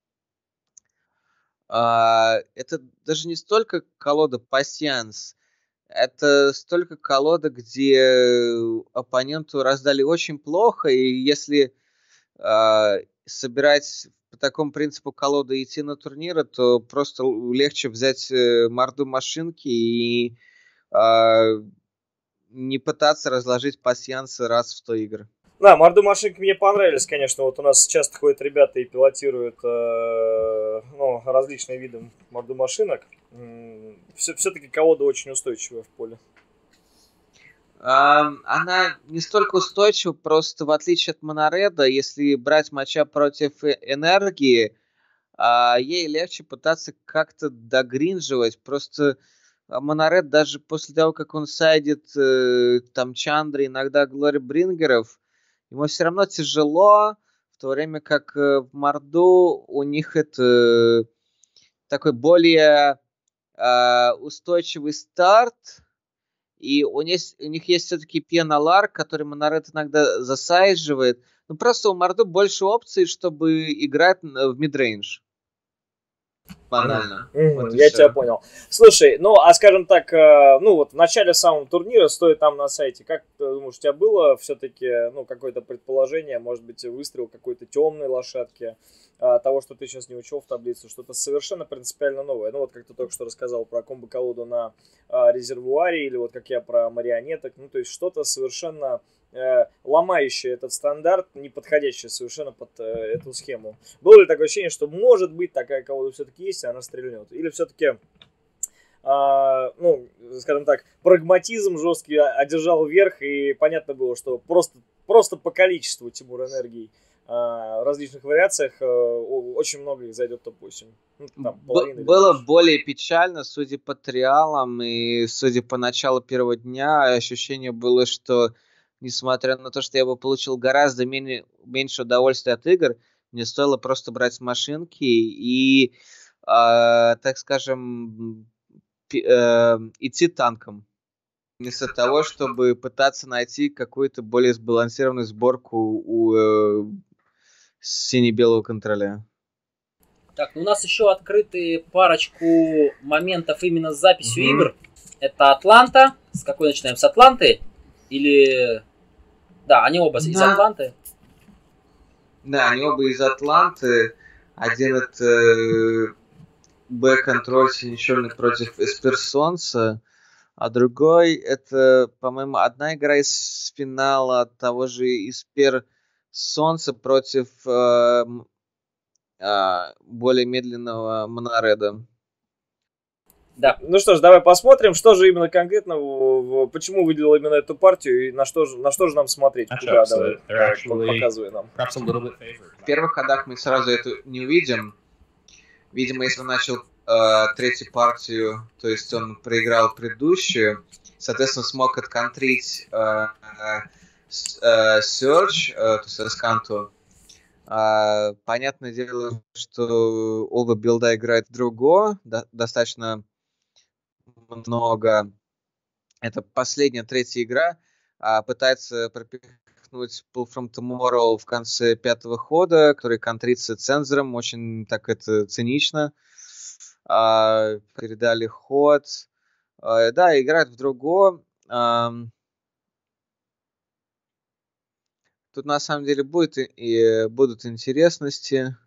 э, это даже не столько колода пассианс, это столько колода, где оппоненту раздали очень плохо, и если э, собирать по такому принципу колоды идти на турниры, то просто легче взять э, морду машинки и э, не пытаться разложить пассиансы раз в сто игр. Да, морду машинки мне понравились, конечно. Вот у нас часто ходят ребята и пилотируют э, ну, различные виды морду машинок. Все, все-таки колода очень устойчивая в поле. Um, она не столько устойчива, просто в отличие от Монореда, если брать матча против энергии, uh, ей легче пытаться как-то догринживать. Просто Моноред даже после того, как он сайдит uh, там Чандри, иногда Глори Брингеров, ему все равно тяжело, в то время как uh, в Морду у них это uh, такой более uh, устойчивый старт. И у них, у них есть все-таки Пеналар, который Моноред иногда засайдживает. Ну, просто у Морду больше опций, чтобы играть в мидрейндж. Банально. Mm-hmm. Вот Я все. тебя понял. Слушай, ну, а скажем так, ну вот в начале самого турнира, стоит там на сайте, как ты думаешь, у тебя было все-таки, ну, какое-то предположение, может быть, выстрел какой-то темной лошадки, того, что ты сейчас не учел в таблице, что-то совершенно принципиально новое. Ну, вот как ты только что рассказал про комбо-колоду на а, резервуаре, или вот как я про марионеток, ну, то есть что-то совершенно э, ломающее этот стандарт, не подходящее совершенно под э, эту схему. Было ли такое ощущение, что может быть такая колода все-таки есть, и она стрельнет? Или все-таки, а, ну, скажем так, прагматизм жесткий одержал верх, и понятно было, что просто, просто по количеству Тимур энергий в различных вариациях очень много их зайдет топ восемь. Ну, там, Б- было больше. Более печально, судя по триалам и судя по началу первого дня, ощущение было, что несмотря на то, что я бы получил гораздо менее, меньше удовольствия от игр, мне стоило просто брать машинки и, э, так скажем, п- э, идти танком. Вместо того, чтобы пытаться найти какую-то более сбалансированную сборку у э, сине-белого контроля. Так, ну у нас еще открыты парочку моментов именно с записью mm-hmm. игр. Это Атланта. С какой начинаем? С Атланты? Или... Да, они оба да. из Атланты. Да, они оба из Атланты. Один это Б-контроль синий-черный против Эсперсонса, а другой это, по-моему, одна игра из финала того же Эсперсонса против э, э, более медленного Монареда. Да. Ну что ж, давай посмотрим, что же именно конкретно, почему выделил именно эту партию и на что же, на что же нам смотреть. Куда, давай, показывай нам. В первых ходах мы сразу это не увидим. Видимо, если он начал э, третью партию, то есть он проиграл предыдущую, соответственно, смог отконтрить э, э, Search, э, то есть Расканту. Э, понятное дело, что оба билда играют другого, до, достаточно много. Это последняя, третья игра. А пытается пропихнуть Pull From Tomorrow в конце пятого хода, который контрится цензором, очень так это цинично. А, передали ход. А, да, играют в другое. А, тут на самом деле будет и будут интересности.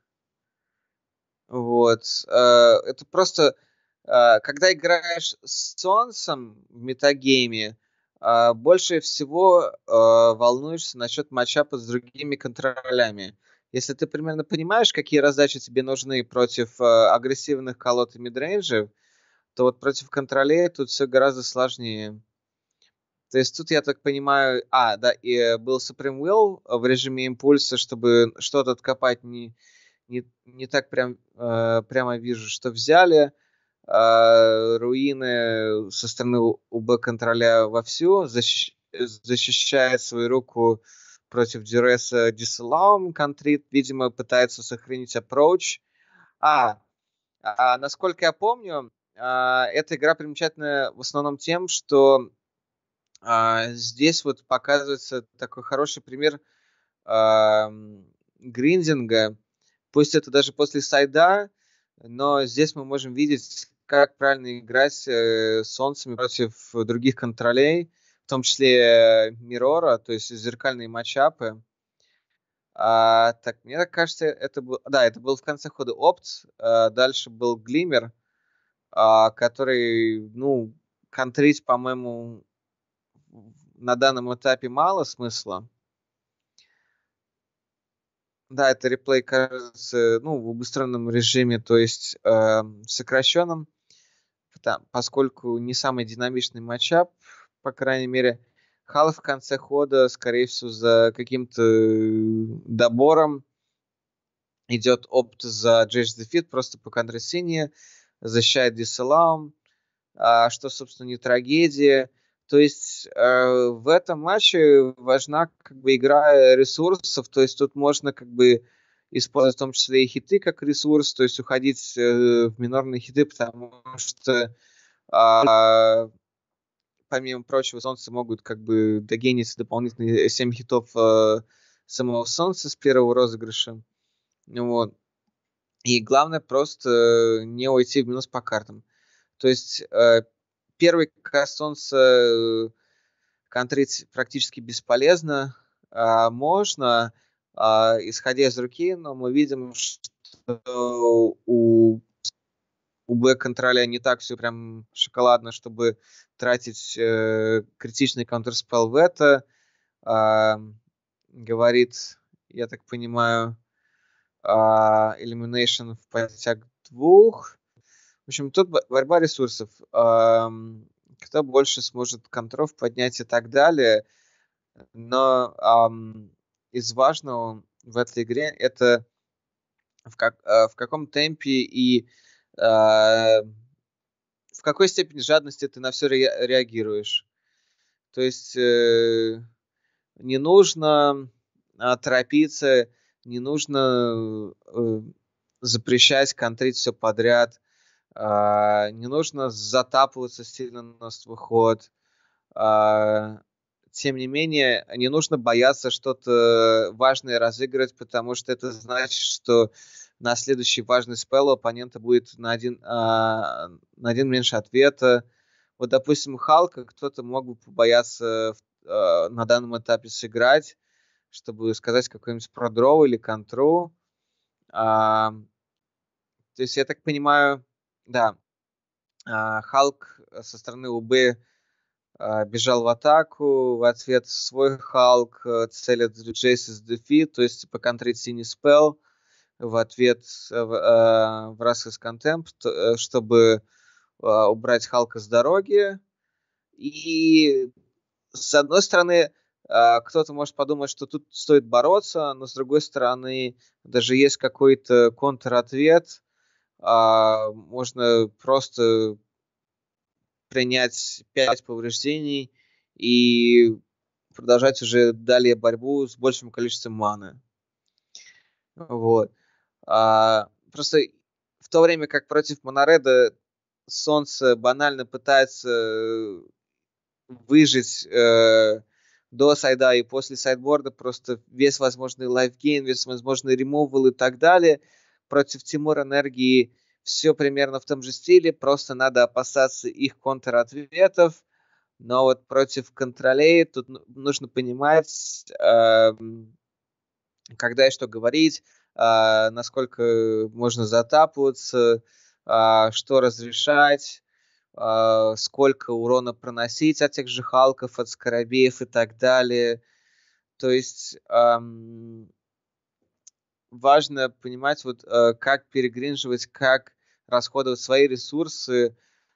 Вот. А, это просто... Когда играешь с Солнцем в метагейме, больше всего волнуешься насчет матчапа с другими контролями. Если ты примерно понимаешь, какие раздачи тебе нужны против агрессивных колод и мидрейнджев, то вот против контролей тут все гораздо сложнее. То есть тут, я так понимаю... А, да, и был Supreme Will в режиме импульса, чтобы что-то откопать. Не, не, не так прям, прямо вижу, что взяли. Uh, руины со стороны УБ-контроля вовсю, защищ... защищает свою руку против Дюреса Disallow, контрит, видимо, пытается сохранить approach. А, а насколько я помню, а, эта игра примечательна в основном тем, что а, здесь вот показывается такой хороший пример а, гриндинга, пусть это даже после сайда, но здесь мы можем видеть, как правильно играть э, солнцами против других контролей, в том числе Мирора, то есть зеркальные матчапы. А, так, мне так кажется, это был... Да, это был в конце хода опт, а дальше был Глиммер, а, который, ну, контрить, по-моему, на данном этапе мало смысла. Да, это реплей, кажется, ну, в убыстренном режиме, то есть э, сокращенном, потому, поскольку не самый динамичный матчап, по крайней мере. Хал в конце хода, скорее всего, за каким-то добором идет опт за Judge Defeat, просто по контрсине, защищает Disallow, а, что, собственно, не трагедия. То есть э, в этом матче важна как бы игра ресурсов, то есть тут можно как бы использовать в том числе и хиты как ресурс, то есть уходить э, в минорные хиты, потому что э, помимо прочего солнца могут как бы догенить дополнительные семь хитов э, самого солнца с первого розыгрыша. Вот. И главное просто не уйти в минус по картам. То есть э, первый каст солнца контрить практически бесполезно. А, можно, а, исходя из руки, но мы видим, что у, у Б-контроля не так все прям шоколадно, чтобы тратить э, критичный контрспелл в это. А, говорит, я так понимаю, а, Elimination в потяг двух. В общем, тут борьба ресурсов. А, кто больше сможет контров поднять и так далее. Но эм, из важного в этой игре это в, как, э, в каком темпе и э, в какой степени жадности ты на все ре- реагируешь. То есть э, не нужно э, торопиться, не нужно э, запрещать контрить все подряд, э, не нужно затапываться сильно на свой ход. Э, Тем не менее, не нужно бояться что-то важное разыграть, потому что это значит, что на следующий важный спелл у оппонента будет на один, а, на один меньше ответа. Вот, допустим, Халка кто-то мог бы побояться а, на данном этапе сыграть, чтобы сказать какой-нибудь продроу или контру. А, то есть, я так понимаю, да, а, Халк со стороны УБ а, бежал в атаку, в ответ свой Халк целит Jace's Defeat, то есть поконтрить синий спелл, в ответ в, э, в Wrath's Contempt, чтобы э, убрать Халка с дороги. И с одной стороны, э, кто-то может подумать, что тут стоит бороться, но с другой стороны, даже есть какой-то контр-ответ, э, можно просто принять пять повреждений и продолжать уже далее борьбу с большим количеством маны. Вот. А, просто в то время как против Монореда Солнце банально пытается выжить э, до сайда и после сайдборда просто весь возможный лайфгейн, весь возможный ремувал и так далее. Против Тимур Энергии все примерно в том же стиле, просто надо опасаться их контр-ответов. Но вот против контролей тут нужно понимать, э, когда и что говорить, Uh, насколько можно затапываться, uh, что разрешать, uh, сколько урона проносить от тех же Халков, от Скоробеев и так далее. То есть um, важно понимать, вот, uh, как перегринживать, как расходовать свои ресурсы,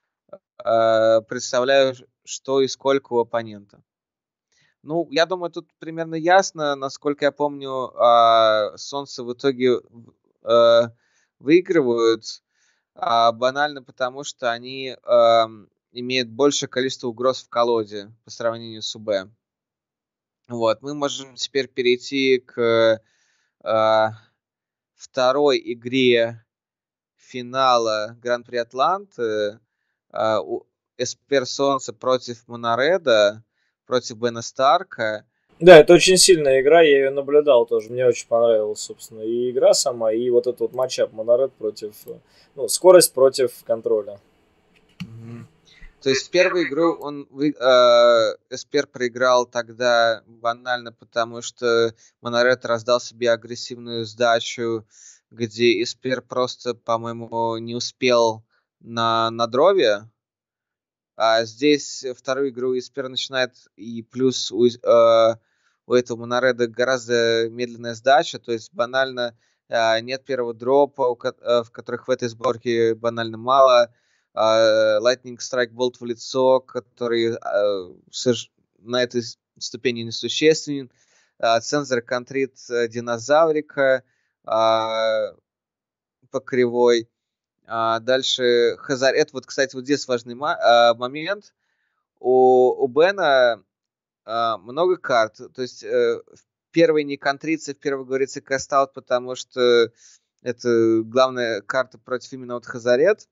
uh, представляя, что и сколько у оппонента. Ну, я думаю, тут примерно ясно. Насколько я помню, э, Солнце в итоге э, выигрывают, э, банально потому, что они э, имеют большее количество угроз в колоде по сравнению с УБ. Вот, мы можем теперь перейти к э, второй игре финала Гран-при Атланты. Э, Эспер Солнце против Монореда, против Бена Старка. Да, это очень сильная игра, я ее наблюдал тоже, мне очень понравилась, собственно, и игра сама, и вот этот вот матчап Моноред против, ну, скорость против контроля. Mm-hmm. То есть первую игру он, э, Эспер проиграл тогда банально, потому что Моноред раздал себе агрессивную сдачу, где Эспер просто, по-моему, не успел на, на дрове. А здесь вторую игру Эспер начинает, и плюс у, э, у этого Монореда гораздо медленная сдача, то есть банально э, нет первого дропа, у, э, в которых в этой сборке банально мало. Э, Lightning Strike Bolt в лицо, который э, на этой ступени несущественен. Э, Цензор контрит э, динозаврика э, по кривой. А дальше Хазарет. Вот, кстати, вот здесь важный ма- момент. У, у Бена а, много карт. То есть э, в первой не контрится, в первой говорится каст-аут, потому что это главная карта против именно вот Хазарет.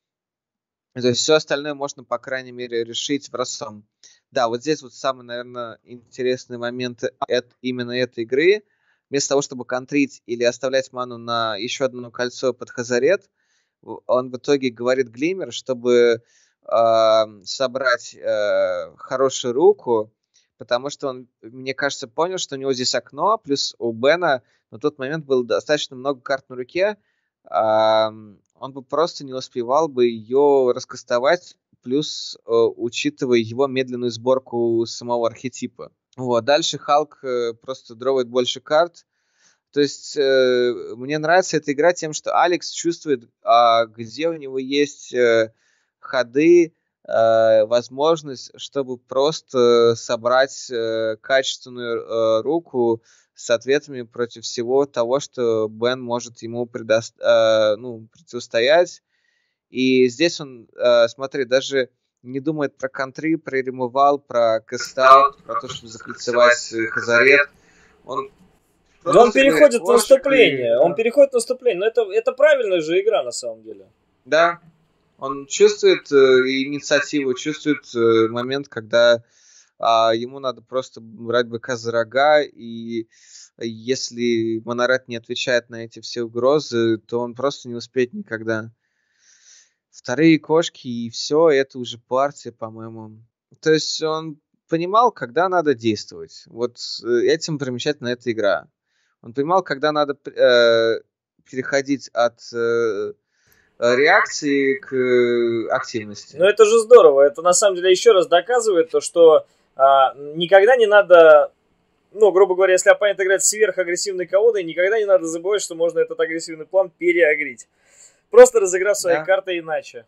То есть все остальное можно, по крайней мере, решить бросом. Да, вот здесь вот самый, наверное, интересный момент от именно этой игры. Вместо того, чтобы контрить или оставлять ману на еще одно кольцо под Хазарет, он в итоге говорит Глиммер, чтобы э, собрать э, хорошую руку, потому что он, мне кажется, понял, что у него здесь окно, плюс у Бена на тот момент было достаточно много карт на руке, э, он бы просто не успевал бы ее раскастовать, плюс э, учитывая его медленную сборку самого архетипа. Вот. Дальше Халк э, просто дровает больше карт. То есть э, мне нравится эта игра тем, что Алекс чувствует, э, где у него есть э, ходы, э, возможность, чтобы просто собрать э, качественную э, руку с ответами против всего того, что Бен может ему предо... э, ну, противостоять. И здесь он, э, смотри, даже не думает про контри, про ремувал, про кастаут, про то, чтобы закольцевать Хазарет. Он Да он переходит в наступление, он переходит в наступление, но это, это правильная же игра на самом деле. Да, он чувствует э, инициативу, чувствует э, момент, когда э, ему надо просто брать быка за рога и если Моноред не отвечает на эти все угрозы, то он просто не успеет никогда. Вторые кошки, и все, это уже партия, по-моему. То есть он понимал, когда надо действовать. Вот этим примечательна эта игра. Он понимал, когда надо э, переходить от э, реакции к э, активности. Ну это же здорово. Это на самом деле еще раз доказывает то, что а, никогда не надо, ну, грубо говоря, если оппонент играет сверхагрессивной колодой, никогда не надо забывать, что можно этот агрессивный план переагрить. Просто разыграв свои Да. карты иначе.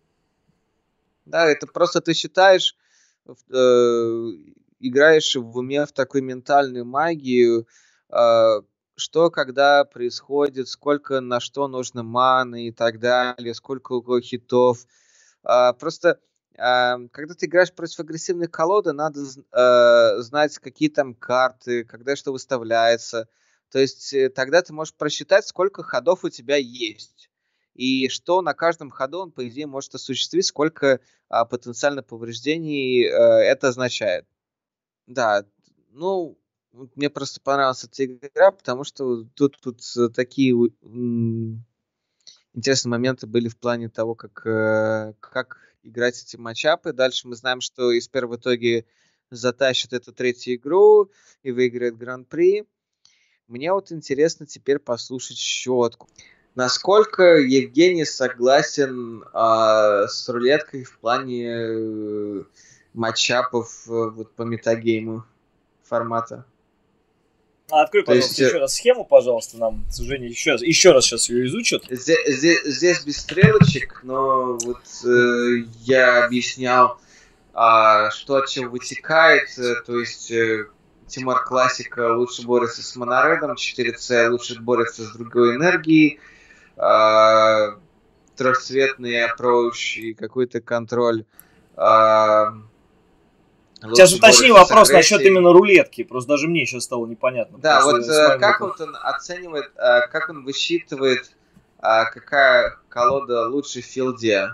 Да, это просто ты считаешь, э, играешь в уме в такую ментальную магию, э, что когда происходит, сколько на что нужно маны и так далее, сколько у кого хитов. Э, просто, э, когда ты играешь против агрессивной колоды, надо э, знать, какие там карты, когда что выставляется. То есть э, тогда ты можешь просчитать, сколько ходов у тебя есть. И что на каждом ходу он, по идее, может осуществить, сколько а, потенциально повреждений а, это означает. Да, ну, мне просто понравилась эта игра, потому что тут, тут такие м- интересные моменты были в плане того, как, э, как играть эти матчапы. Дальше мы знаем, что Эспер в итоге затащит эту третью игру и выиграет Гран-при. Мне вот интересно теперь послушать счетку. Насколько Евгений согласен э, с рулеткой в плане э, матчапов э, вот по метагейму формата? А, открой, То пожалуйста, есть, еще раз схему, пожалуйста, нам, к сожалению, еще раз, еще раз сейчас ее изучат. Здесь, здесь, здесь без стрелочек, но вот э, я объяснял, э, что от чего вытекает. Э, то есть э, Тимур Классика лучше борется с Моноредом, четыре цэ лучше борется с другой энергией. Uh, трехцветный approach и какой-то контроль. Uh, сейчас уточни вопрос насчет именно рулетки. Просто даже мне сейчас стало непонятно. Да, вот uh, как вот он оценивает, uh, как он высчитывает, uh, какая колода лучше в филде?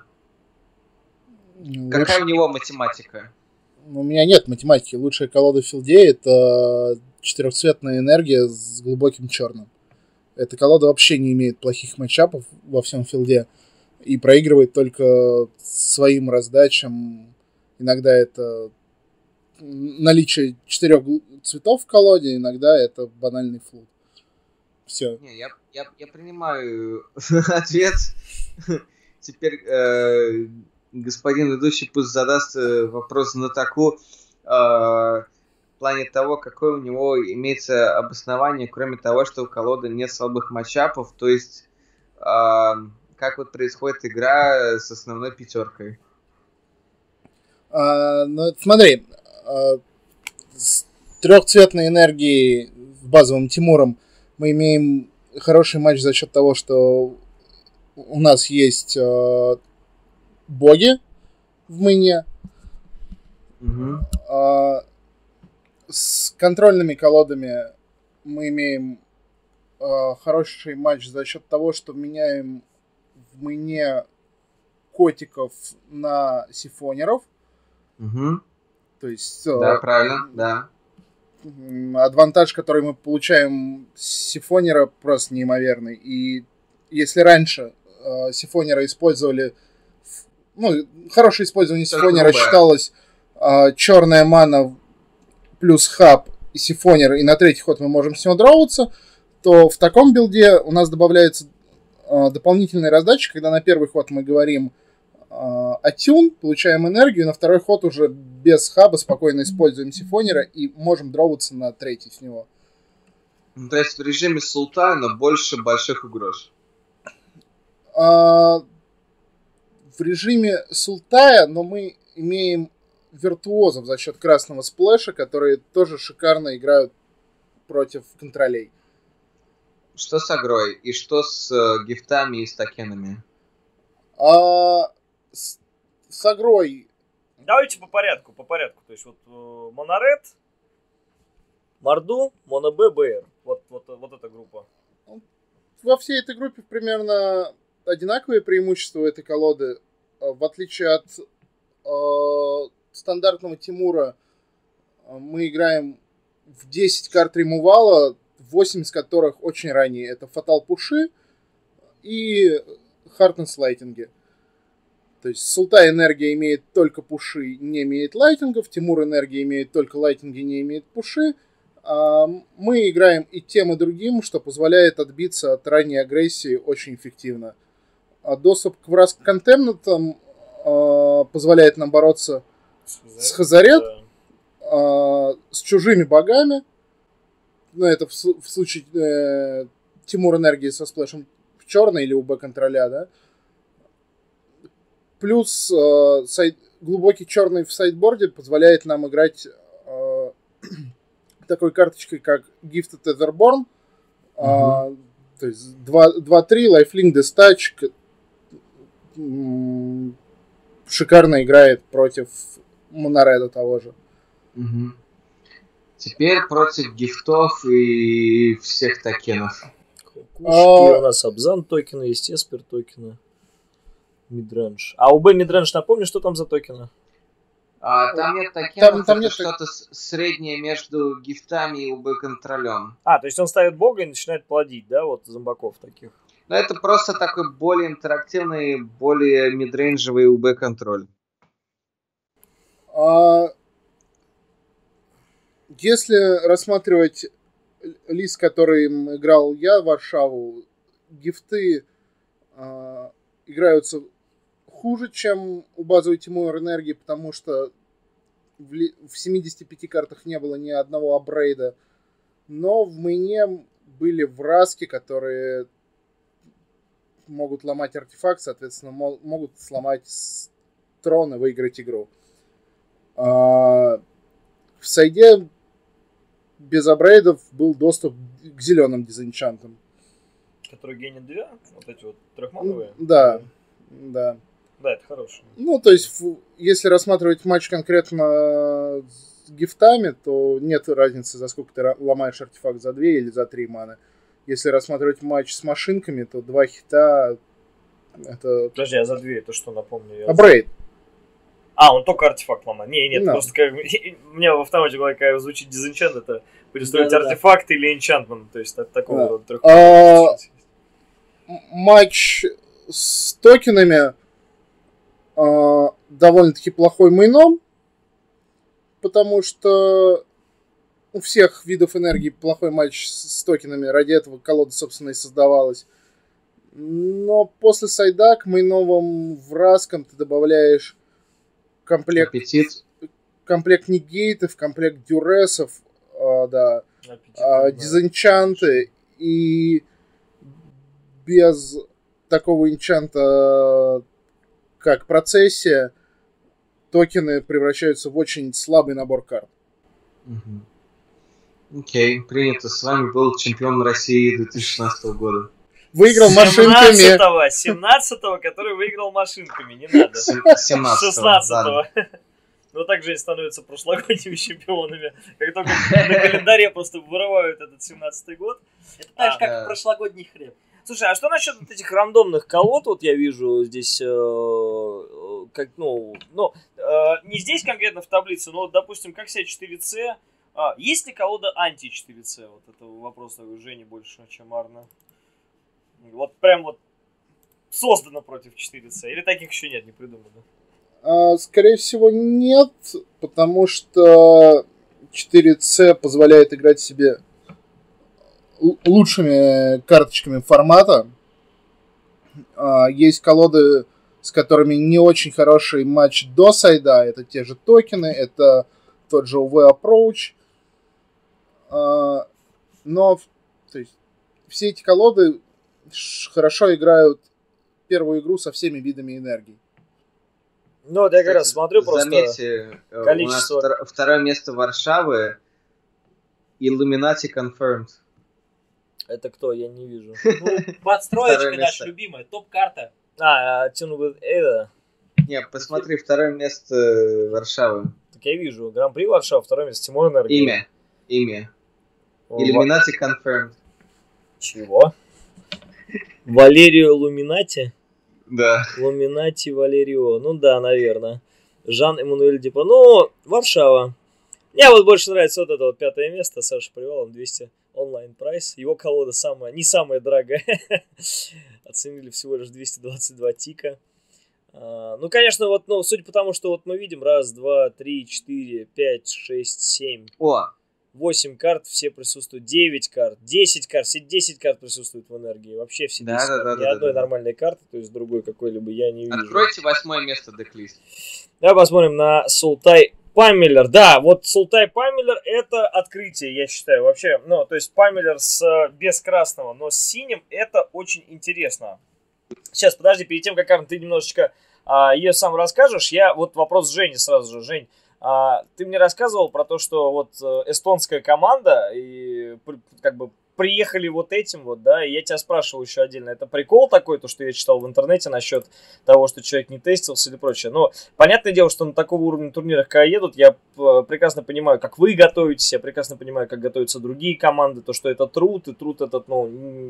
Ну, какая лучше... у него математика? У меня нет математики. Лучшая колода в филде — это четырехцветная энергия с глубоким черным. Эта колода вообще не имеет плохих матчапов во всем филде и проигрывает только своим раздачам. Иногда это наличие четырех цветов в колоде, иногда это банальный флут. Все. Не, я, я, я принимаю ответ. Теперь э, господин ведущий пусть задаст вопрос знатоку. Э, В плане того, какое у него имеется обоснование, кроме того, что у колоды нет слабых матчапов, то есть э, как вот происходит игра с основной пятеркой. А, ну, смотри, а, с трехцветной энергией в базовом Тимуром мы имеем хороший матч за счет того, что у нас есть а, боги в мейне. Угу. А, с контрольными колодами мы имеем э, хороший матч за счет того, что меняем в мейне котиков на сифонеров. Угу. То есть... Да, э, правильно, да. Адвантаж, который мы получаем с сифонера, просто неимоверный. И если раньше э, сифонера использовали... Ну, хорошее использование сифонера считалось э, черная мана плюс хаб и сифонер, и на третий ход мы можем с него дроуться, то в таком билде у нас добавляется э, дополнительная раздача, когда на первый ход мы говорим э, атюн, получаем энергию, на второй ход уже без хаба спокойно используем сифонера и можем дроуться на третий с него. Ну, то есть в режиме султа, но больше больших угроз. А, в режиме султая, но мы имеем виртуозов за счет красного сплэша, которые тоже шикарно играют против контролей. Что с агрой и что с э, гифтами и с токенами? А, с, с агрой... Давайте по порядку, по порядку. То есть вот э, Моноред, Морду, Моно-Б, БР. Вот, вот, вот эта группа. Во всей этой группе примерно одинаковые преимущества у этой колоды. В отличие от э, стандартного Тимура, мы играем в десять карт ремувала, восемь из которых очень ранние. Это Fatal Пуши и Hardness лайтинги. То есть Султай Энергия имеет только пуши, не имеет лайтингов. Тимур Энергия имеет только лайтинги, не имеет пуши. А мы играем и тем, и другим, что позволяет отбиться от ранней агрессии очень эффективно. А доступ к враз контемнатам а, позволяет нам бороться с Хазарет, да. а, с чужими богами. Ну, это в, в случае э, Тимур Энергии со сплэшем в черной или у Б-контроля, да. Плюс э, сайд, глубокий черный в сайдборде позволяет нам играть э, такой карточкой, как Gifted Etherborn. Mm-hmm. Э, то есть два-три, Lifelink, Destouch. М- шикарно играет против Монореда того же. Mm-hmm. Теперь против гифтов и всех токенов. Кушки, а... у нас Абзан токены, есть Эспер токены. Мидрендж. А у Б Мидрендж, напомню, что там за токены? А, там нет токенов, там, там это нет... что-то среднее между гифтами и УБ-контролем. А, то есть он ставит бога и начинает плодить, да, вот зомбаков таких? Ну, это просто такой более интерактивный, более мидрейнджевый УБ-контроль. А... Если рассматривать лист, которым играл я, Варшаву, гифты а, играются хуже, чем у базовой Тимур Энергии, потому что в, ли, в семидесяти пяти картах не было ни одного апгрейда. Но в мейне были вразки, которые могут ломать артефакт, соответственно, мо- могут сломать трон и выиграть игру. А, в сайде без апгрейдов был доступ к зеленым дизенчантам. Которые генит две? Вот эти вот трехмановые? Да, да. Да, это хорошо. Ну, то есть, если рассматривать матч конкретно с гифтами, то нет разницы, за сколько ты ломаешь артефакт, за две или за три маны. Если рассматривать матч с машинками, то два хита это... Подожди, а за две это что, напомню? Я... Апгрейд. А, он только артефакт ломает. Не, нет, no. просто как... у меня в автомате было, когда звучит дизенчант, это перестроить да, артефакт да. или энчантмент, то есть от такого да. рода трехманового. А... Матч с токенами а, довольно-таки плохой мейном, потому что у всех видов энергии плохой матч с токенами, ради этого колода, собственно, и создавалась. Но после сайда к мейновым вразкам ты добавляешь комплект, аппетит. комплект негейтов, комплект дюресов, а, да, аппетит, а, дизенчанты, и без такого энчанта, как процессия, токены превращаются в очень слабый набор карт. Окей, okay, принято. С вами был чемпион России две тысячи шестнадцатого года. Выиграл машинками. семнадцатого, семнадцатого, который выиграл машинками, не надо. семнадцатого. шестнадцатого. Ну так же и становятся прошлогодними чемпионами. Как только на календаре просто вырывают этот семнадцатый год. Это так же, как прошлогодний хлеб. Слушай, а что насчет вот этих рандомных колод? Вот я вижу здесь, э, как, ну, ну э, не здесь конкретно в таблице, но, допустим, как си четыре си. А, есть ли колода анти четыре си? Вот это вопрос такой Жени больше, чем Арна. Вот прям вот создано против четыре си. Или таких еще нет, не придумано? А, скорее всего, нет, потому что четыре си позволяет играть себе лучшими карточками формата. Есть колоды, с которыми не очень хороший матч до сайда. Это те же токены, это тот же ю ви Approach. Но то есть, все эти колоды хорошо играют первую игру со всеми видами энергии. Ну, вот я как раз смотрю просто заметьте, количество... у нас втор- второе место Варшавы Illuminati Confirmed. Это кто? Я не вижу. Ну, подстроечка наша любимая, топ-карта. А, Tune with Ada. Не, посмотри, второе место Варшавы. Так я вижу. Гран-при Варшава, второе место Тимур Энергия. Имя. Имя. Illuminati Confirmed. Чего? Валерио Луминати? Да. Луминати Валерио. Ну да, наверное. Жан-Эммануэль Дипо. Ну, Варшава. Мне вот больше нравится вот это вот пятое место. Саша Привалов двести онлайн-прайс. Его колода самая, не самая дорогая. Оценили всего лишь двести двадцать два тика. А, ну, конечно, вот, ну, судя по тому, что вот мы видим, раз, два, три, четыре, пять, шесть, семь, О, восемь карт, все присутствуют, девять карт, десять карт, все десять карт присутствуют в энергии. Вообще все десять Да, да, карт. да, Ни да, одной да. нормальной карты, то есть другой какой-либо я не вижу. откройте восьмое место деклист. Давай посмотрим на Султай Памелер. Да, вот Султай Памелер это открытие, я считаю. Вообще, ну, то есть Памелер с, без красного, но с синим это очень интересно. Сейчас, подожди, перед тем, как, Арн, ты немножечко а, ее сам расскажешь, я вот вопрос Жени сразу же. Жень, а, ты мне рассказывал про то, что вот эстонская команда и как бы приехали вот этим вот, да, и я тебя спрашивал еще отдельно, это прикол такой, то, что я читал в интернете насчет того, что человек не тестился или прочее. Но понятное дело, что на такого уровня турнирах, когда едут, я прекрасно понимаю, как вы готовитесь, я прекрасно понимаю, как готовятся другие команды, то, что это труд, и труд этот, ну,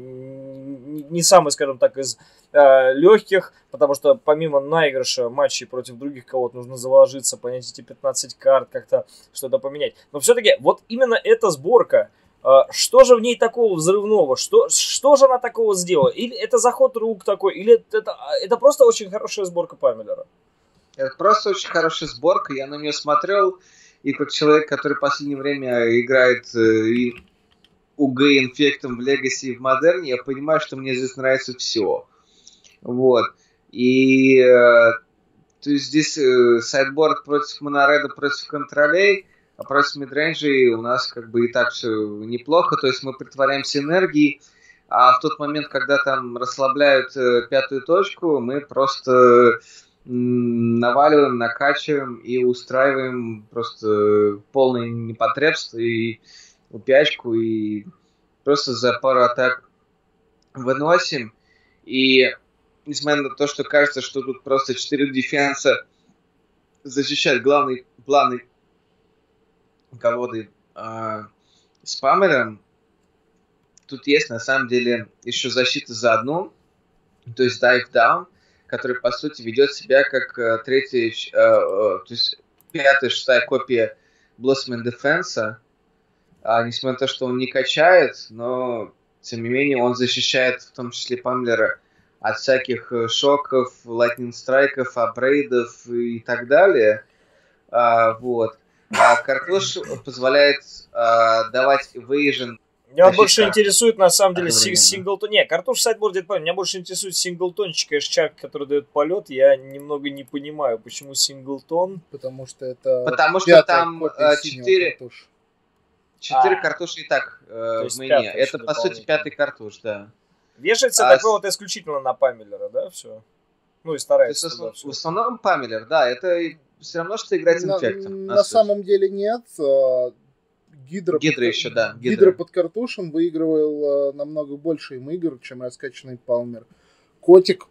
не самый, скажем так, из э, легких, потому что помимо наигрыша матчей против других кого-то нужно заложиться, понять эти пятнадцать карт, как-то что-то поменять. Но все-таки вот именно эта сборка, что же в ней такого взрывного? Что, что же она такого сделала? Или это заход рук такой? Или это, это просто очень хорошая сборка Памелера? Это просто очень хорошая сборка. Я на нее смотрел. И как человек, который в последнее время играет и у джи инфектом в Legacy и в Модерне, я понимаю, что мне здесь нравится все. Вот. И то есть здесь сайдборд против монореда, против контролей. А против мидрейнджей у нас как бы и так все неплохо, то есть мы притворяемся энергией, а в тот момент, когда там расслабляют э, пятую точку, мы просто м, наваливаем, накачиваем и устраиваем просто полное непотребство и упячку, и просто за пару атак выносим. И несмотря на то, что кажется, что тут просто четыре дефенса защищать главный, главный колоды э, с Памелером, тут есть на самом деле еще защита за одну, то есть Dive Down, который по сути ведет себя как э, третья, э, э, то есть пятая, шестая копия Blossoming Defense, а, несмотря на то, что он не качает, но тем не менее он защищает в том числе Памелера от всяких шоков, Lightning Страйков, апгрейдов и так далее. А, вот. А картуш позволяет а, давать evasion. Меня больше интересует, на самом деле, одновременно. синглтон. Не, картуш в сайдборде, это понятно. Меня больше интересует синглтончик, конечно, чак, который дает полет. Я немного не понимаю, почему синглтон. Потому что это Потому что пятая там копия а, синего четыре, картуша. четыре А. картуша и так э, То в есть мэне. пятый Это, еще по сути, дополнительно. пятый картуш, да. Вешается А такой с- вот исключительно на Памелера, да, все? Ну и То есть, старается. в туда основном, всё. в основном Памелер, да, это все равно, что играть На, инфектом. на самом деле нет. а, Гидра, Гидра под, еще, да, Гидра. Гидра. под картушем выигрывал а, намного больше им игр, чем раскачанный Палмер. Котик,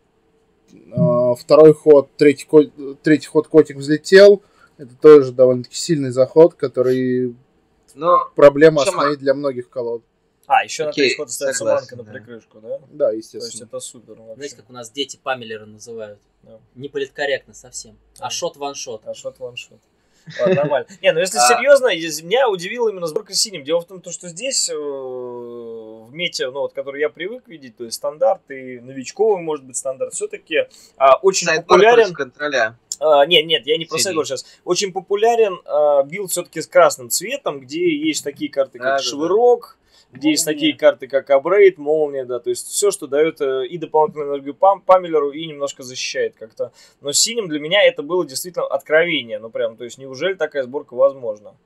а, второй ход, третий, ко- третий ход Котик взлетел. Это тоже довольно-таки сильный заход, который Но проблема Чем- остановить для многих колод. А, еще на Окей, третий ход остается согласен, манка на да. прикрышку, да? Да, То есть естественно. это супер вообще. Знаете, как у нас дети Памелера называют? Да. Не политкорректно совсем. Да. А шот-ваншот. А шот ваншот. Ладно, нормально. Не, ну если А. серьезно, из- меня удивила именно сборка синим. Дело в том, то, что здесь э, в мете, ну вот, который я привык видеть, то есть стандарт и новичковый, может быть, стандарт, все-таки очень сайдборд популярен. против контроля. А, нет, нет, я не про Синий. сайдборд сейчас. Очень популярен а, билд все-таки с красным цветом, где есть такие карты, как Да, да, да. Швырок, где есть Молния. такие карты, как Абрейд, Молния, да, то есть все, что дает э, и дополнительную энергию пам Памелеру, и немножко защищает как-то. Но с синим для меня это было действительно откровение, ну прям, то есть неужели такая сборка возможна?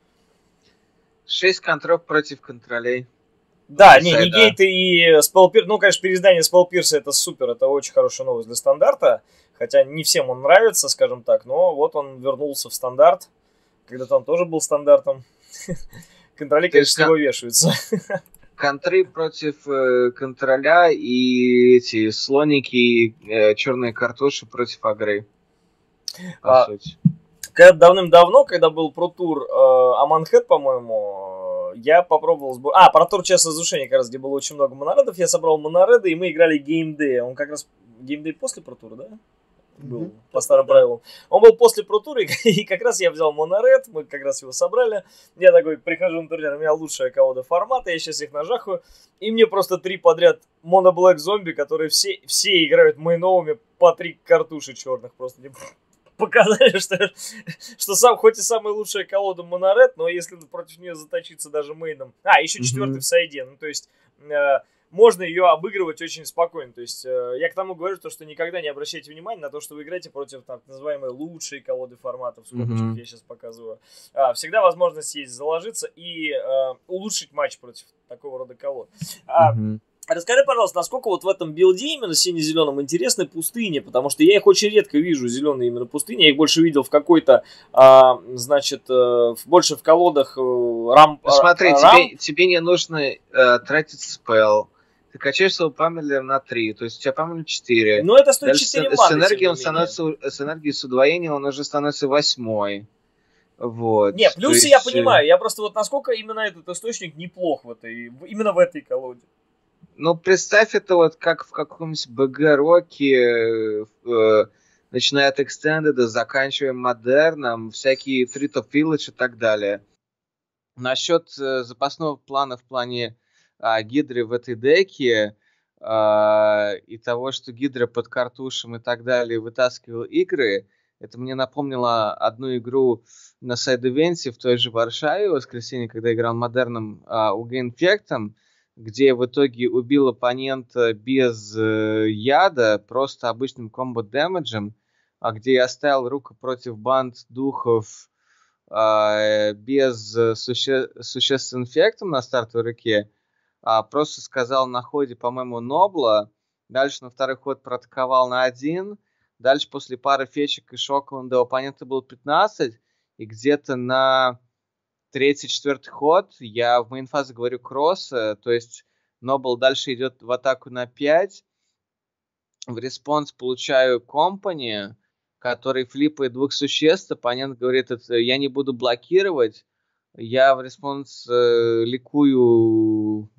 Шесть контров против контролей. Да, не, Сайда. Негейт и Спеллпирс, ну, конечно, переиздание Спеллпирса это супер, это очень хорошая новость для стандарта, хотя не всем он нравится, скажем так, но вот он вернулся в стандарт, когда там тоже был стандартом. Контроли, То есть конечно, с него вешаются. Контры против э, контроля и эти слоники, э, черные картоши против агры. По А, сути. Когда давным-давно, когда был про-тур Аманхед, по-моему, я попробовал сбор... А, про-тур Час разрушения, как раз, где было очень много моноредов, я собрал монореды, и мы играли геймдей. Он как раз... Геймдей после про-тура, да? был Мгм. по старым правилам. Он был после Pro Tour, и как раз я взял Mono-Red, мы как раз его собрали. Я такой прихожу на турнир, у меня лучшая колода формата, я сейчас их нажахаю. И мне просто три подряд Mono Black Zombie, которые все, все играют мейновыми по три картуши черных. Просто мне показали, что, что сам, хоть и самая лучшая колода Mono-Red, но если против нее заточиться даже мейном... А, еще четвертый Мгм. в сайде. Ну, то есть... э, можно ее обыгрывать очень спокойно. То есть, э, я к тому говорю, то, что никогда не обращайте внимания на то, что вы играете против так называемой лучшей колоды форматов, в скобочках Мгм. я сейчас показываю. А, всегда возможность есть заложиться и э, улучшить матч против такого рода колод. А, Мгм. расскажи, пожалуйста, насколько вот в этом билде именно сине-зеленом интересны пустыни, потому что я их очень редко вижу, зеленые именно пустыни, я их больше видел в какой-то, а, значит, э, в- больше в колодах э, рам... Ну, смотри, рам- тебе, тебе не нужно э, тратить спел. Ты качаешь своего памелера на три, то есть у тебя памелер четыре. Но это стоит Дальше с, четыре с маны, энергией тем он не менее. становится, с энергией с удвоением он уже становится восьмой. Вот. Не, то плюсы я есть, э, понимаю, я просто вот насколько именно этот источник неплох в этой, в- именно в этой колоде. Ну, представь это вот как в каком-нибудь бэ гэ Роке, э, э, начиная от Extended, заканчивая модерном, всякие Threat of Village и так далее. Насчет э, запасного плана в плане а, Гидры в этой деке а, и того, что Гидра под картушем и так далее вытаскивал игры, это мне напомнило одну игру на сайд-ивенте в той же Варшаве в воскресенье, когда играл модерном а, у Гейнфектом, где я в итоге убил оппонента без э, яда, просто обычным комбо-дэмэджем, а где я оставил руку против банд духов а, без э, суще... существ с инфектом на стартовой руке, а просто сказал на ходе, по-моему, Нобла, дальше на второй ход проатаковал на один, дальше после пары фечек и Шокланда у оппонента был пятнадцать, и где-то на третий-четвертый ход я в мейнфазе говорю кросс, э, то есть Нобл дальше идет в атаку на пять, в респонс получаю компани, который флипает двух существ, оппонент говорит, это, я не буду блокировать, я в респонс э, ликую,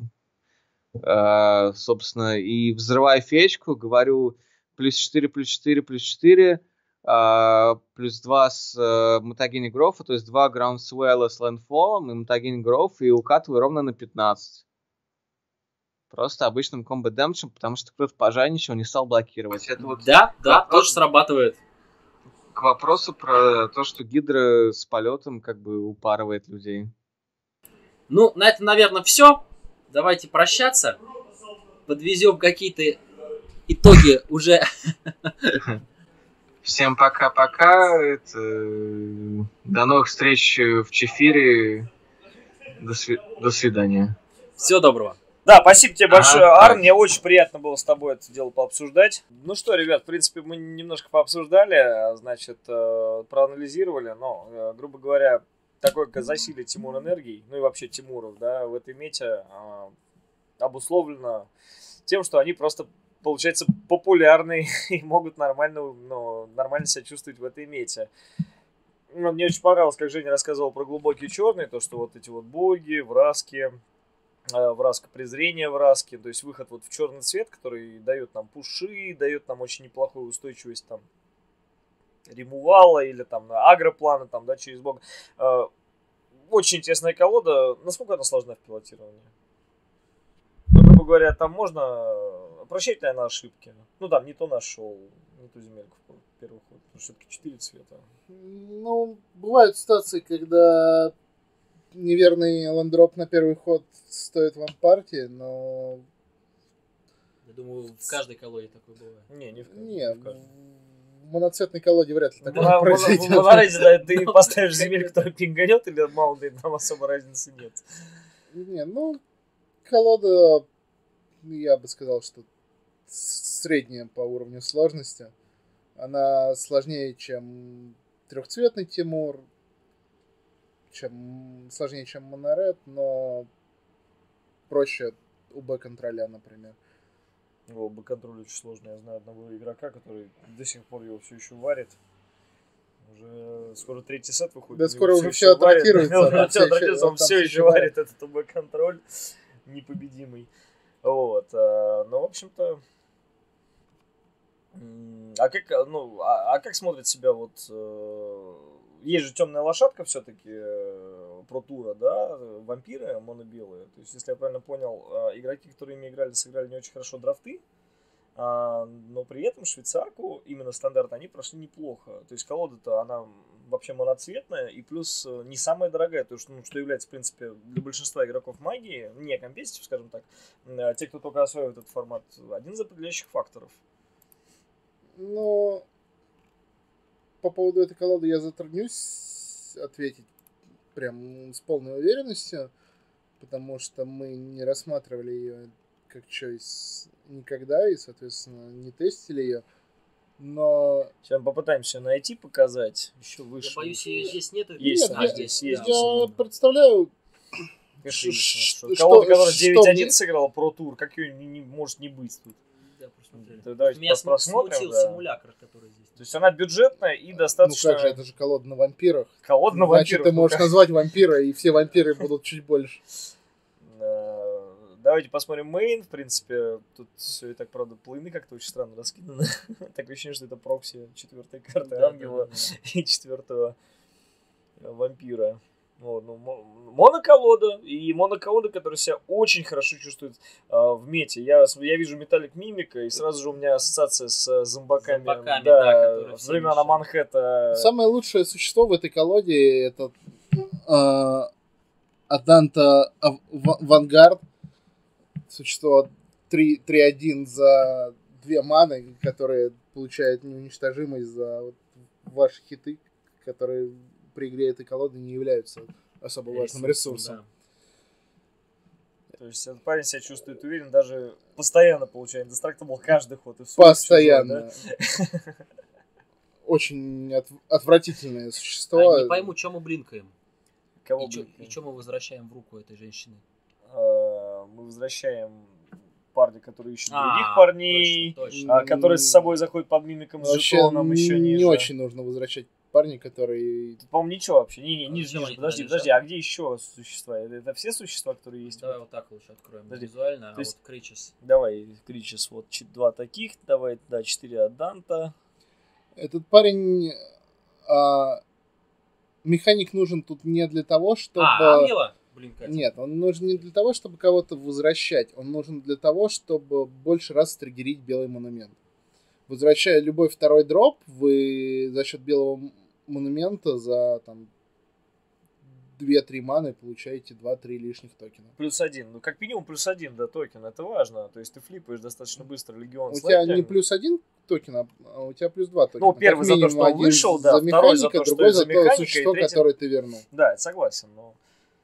э, собственно, и взрываю фечку, говорю плюс четыре, плюс четыре, плюс четыре, э, плюс два с э, Мутагени Грофа, то есть два Граундсвелла с Лэндфолом и Мутагени Гроф, и укатываю ровно на пятнадцать. Просто обычным комбо-дэмджем, потому что кто-то пожадничал, не стал блокировать. Это вот Да, да, вопрос- тоже срабатывает. к вопросу про то, что Гидра с полетом как бы упарывает людей. Ну, на этом, наверное, все. Давайте прощаться. Подвезем какие-то итоги уже. Всем пока-пока. Это... До новых встреч в Чефире. До, сви- До свидания. Всего доброго. Да, спасибо тебе большое, Ага, Арн. так. Мне очень приятно было с тобой это дело пообсуждать. Ну что, ребят, в принципе, мы немножко пообсуждали, а, значит, э, проанализировали, но, э, грубо говоря, такое как засилие Тимур энергий, ну и вообще Тимуров, да, в этой мете а, обусловлено тем, что они просто, получается, популярны и могут нормально, ну, нормально себя чувствовать в этой мете. Ну, мне очень понравилось, как Женя рассказывал про глубокий черный, то, что вот эти вот боги, враски, враска презрения враски, то есть выход вот в черный цвет, который дает нам пуши, дает нам очень неплохую устойчивость там ремувала или там на агроплана, там, да, через бога. Очень интересная колода. Насколько она сложна в пилотировании? Ну, грубо говоря, там можно прощать, наверное, ошибки. Ну, там не то нашел, не ту земельку в первый ход. Потому что все-таки четыре цвета. Ну, бывают ситуации, когда неверный ландроп на первый ход стоит вам партии, но... Я думаю, в каждой колоде такое бывает. Не, не в каждой. Не, в каждой. в моноцветной колоде вряд ли В такое моно- моно- произойдет. в монорейде, да, ты поставишь земель, которая пинганет, или маунтейн, там особо разницы нет. Не, ну, колода, я бы сказал, что с- средняя по уровню сложности. Она сложнее, чем трехцветный Тимур, чем сложнее, чем Моноред, но проще у Б-контроля, например. Его бэкконтроль очень сложный. Я знаю одного игрока, который до сих пор его все еще варит. Уже скоро третий сет выходит. Да у него скоро уже еще всё варит. атрофируется, Он а там всё всё ещё- атрофируется, он а там все всё еще ещё варит этот бэкконтроль непобедимый. Вот. а, Ну, в общем-то, М, А как, э, ну, а, а как смотрит себя вот... э, Есть же темная лошадка все-таки про тура, да, вампиры монобелые. То есть, если я правильно понял, э, игроки, которые ими играли, сыграли не очень хорошо драфты, а, но при этом швейцарку, именно стандарт, они прошли неплохо. То есть колода-то, она вообще моноцветная, и плюс э, не самая дорогая, то, что, ну, что является, в принципе, для большинства игроков магии, не компетитив, скажем так, э, те, кто только освоил этот формат, один из определяющих факторов. Но по поводу этой колоды я затруднюсь ответить прям с полной уверенностью, потому что мы не рассматривали ее как choice никогда и, соответственно, не тестили ее. Но Сейчас мы попытаемся найти, показать. Еще Я выше. боюсь, ее здесь нет. Есть, нет, а, я, здесь есть. я действительно. представляю, Конечно, ш- что- ш- Колода, что- которая что девять один мне- сыграла про тур, как ее не, не- может не быть тут? Да, посмотрели. Да, давайте Меня пос- см- посмотрим, смутил да. симулятор, который здесь. То есть она бюджетная и ну достаточно как же, это же колода на вампирах. холодная Значит, вампиров. ты Ну, можешь как- назвать вампира, и все вампиры будут чуть больше. Э, Давайте посмотрим мейн. В принципе, тут все и так, правда, плейны как-то очень странно раскиданы. Так ощущение, что это прокси четвертой карты Да, да, ангела да, да. и четвертого вампира. Вот, ну, мо- моноколода. И моноколода, которая себя очень хорошо чувствует э, в мете. Я, с- я вижу металлик мимика, и сразу же у меня ассоциация с э, зомбаками. Зомбаками, да, да, которые с все времен мешают. Манхэта. Самое лучшее существо в этой колоде это э, Аданта Ав- Ва- Вангард. Существо три один за две маны, которые получают неуничтожимость за вот ваши хиты, которые при игре этой колоды не являются особо важным ресурсом. Да. То есть этот парень себя чувствует уверен, даже постоянно получает дестрактабл каждый ход. И в сумме Постоянно. чужой, да? Очень от- отвратительное существо. А не пойму, чем мы блинкаем. Кого И, чё- блин? и что мы возвращаем в руку этой женщины. А, Мы возвращаем парня, который ищет А, других парней, Точно, точно. а, который с собой заходит под мимиком с Вообще жетоном еще не ниже. очень нужно возвращать парня, который... Тут, по-моему, ничего вообще. Не-не, А ниже, зачем ниже. они Подожди, туда подожди, лежат? а где еще существа? Это, это все существа, которые есть? Давай вот так лучше откроем Подожди. визуально, а То есть- вот Кричес. Давай, Кричес, вот ч- два таких, давай, да, четыре от Данта. Этот парень... а, механик нужен тут не для того, чтобы... А, ангела? Блин, Катя. Нет, он нужен не для того, чтобы кого-то возвращать. Он нужен для того, чтобы больше раз триггерить белый монумент. Возвращая любой второй дроп, вы за счет белого м- монумента за там две-три маны получаете два-три лишних токена. Плюс один. Ну, как минимум, плюс один, да, токен. Это важно. То есть ты флипаешь достаточно быстро Легион У с тебя лейтами. не плюс один токен, а у тебя плюс два токена. Ну, первый Как за то, минимум что он один вышел, да, за второй за механика, то, что другой из-за за то механика, и существо, третий- которое ты вернул. Да, я согласен, но...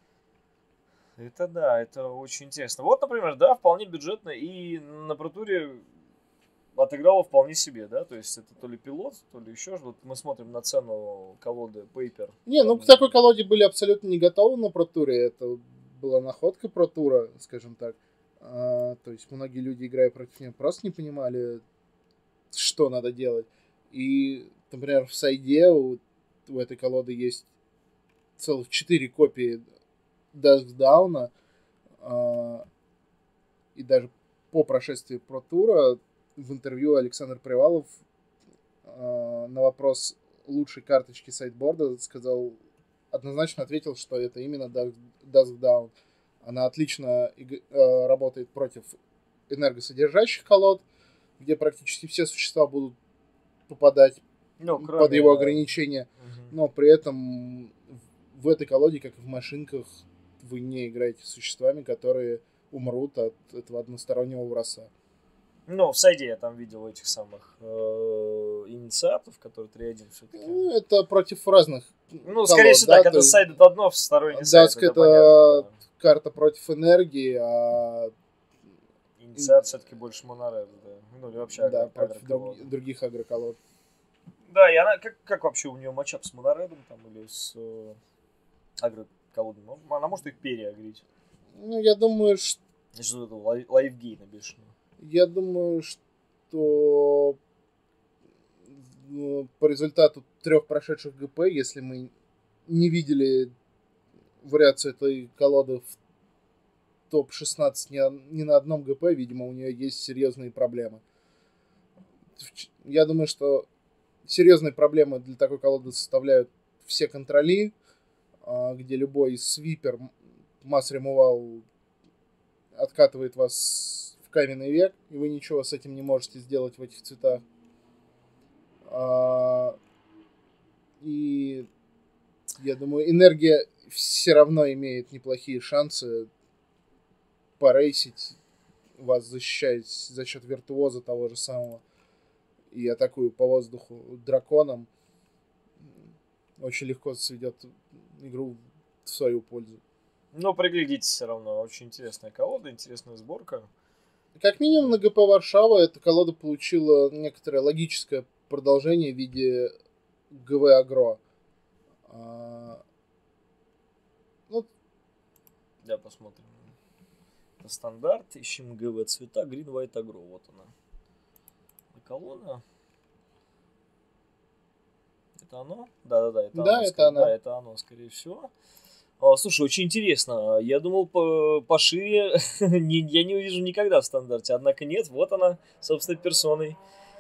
Это да, это очень интересно. Вот, например, да, вполне бюджетно, и на протуре отыграло вполне себе, да, то есть это то ли пилот, то ли еще что-то. Вот мы смотрим на цену колоды Paper. Не, ну к такой колоде были абсолютно не готовы на протуре. Это была находка протура, скажем так. А, то есть многие люди, играя против нее, просто не понимали, что надо делать. И, например, в сайде у, у этой колоды есть целых четыре копии Duskdown. А, и даже по прошествии протура в интервью Александр Привалов э, на вопрос лучшей карточки сайдборда сказал, однозначно ответил, что это именно Dusk, Duskdown. Она отлично иг- э, работает против энергосодержащих колод, где практически все существа будут попадать Ну, под кроме, его э, ограничения, мгм. но при этом в этой колоде, как и в машинках, вы не играете с существами, которые умрут от этого одностороннего враса. Ну, в сайде я там видел этих самых э, инициатов, которые три один все-таки. Ну, это против разных. Ну, скорее всего, да, так, то это есть сайд это одно, второй не сайд, Dusk это это понятно, да. карта против энергии, а Инициат все-таки больше моноред, да. Ну, или вообще да, агро- против агроколод. друг- других агроколод. Да, и она, как, как вообще у нее матчап с моноредом там или с э, агроколодом? Ну, она может их переагрить. Ну, я думаю, что Значит, вот это лай- лайфгейна бешеного. я думаю, что ну, по результату трех прошедших ГП, если мы не видели вариацию этой колоды в топ шестнадцать ни, ни на одном ГП, видимо, у нее есть серьезные проблемы. я думаю, что серьезные проблемы для такой колоды составляют все контроли, где любой свипер, масс-ремувал откатывает вас в каменный век, и вы ничего с этим не можете сделать в этих цветах. И я думаю, энергия все равно имеет неплохие шансы порейсить, вас защищает за счет виртуоза того же самого. И атакую по воздуху драконом. Очень легко сведет игру в свою пользу. Но приглядитесь все равно. Очень интересная колода, интересная сборка. Как минимум на ГП Варшава эта колода получила некоторое логическое продолжение в виде ГВ Агро. А... Ну... Да, посмотрим. Это стандарт. Ищем ГВ цвета. Green White Agro. Вот она. Колонна. Это оно? Да-да-да, это да, оно. Это оно. Да, это оно, скорее всего. А, слушай, очень интересно. Я думал по пошире. не, я не увижу никогда в стандарте. Однако нет, вот она, собственно, персоной.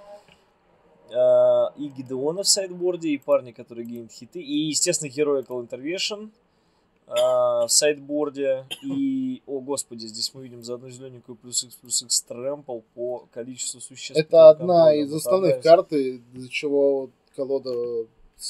А, и Гидеона в сайдборде, и парни, которые гейнят хиты. И, естественно, Heroical Intervention а, в сайдборде. И, о господи, здесь мы видим за одну зелененькую плюс X плюс X тремпл по количеству существ. Это одна из основных одна из... карт, из-за чего колода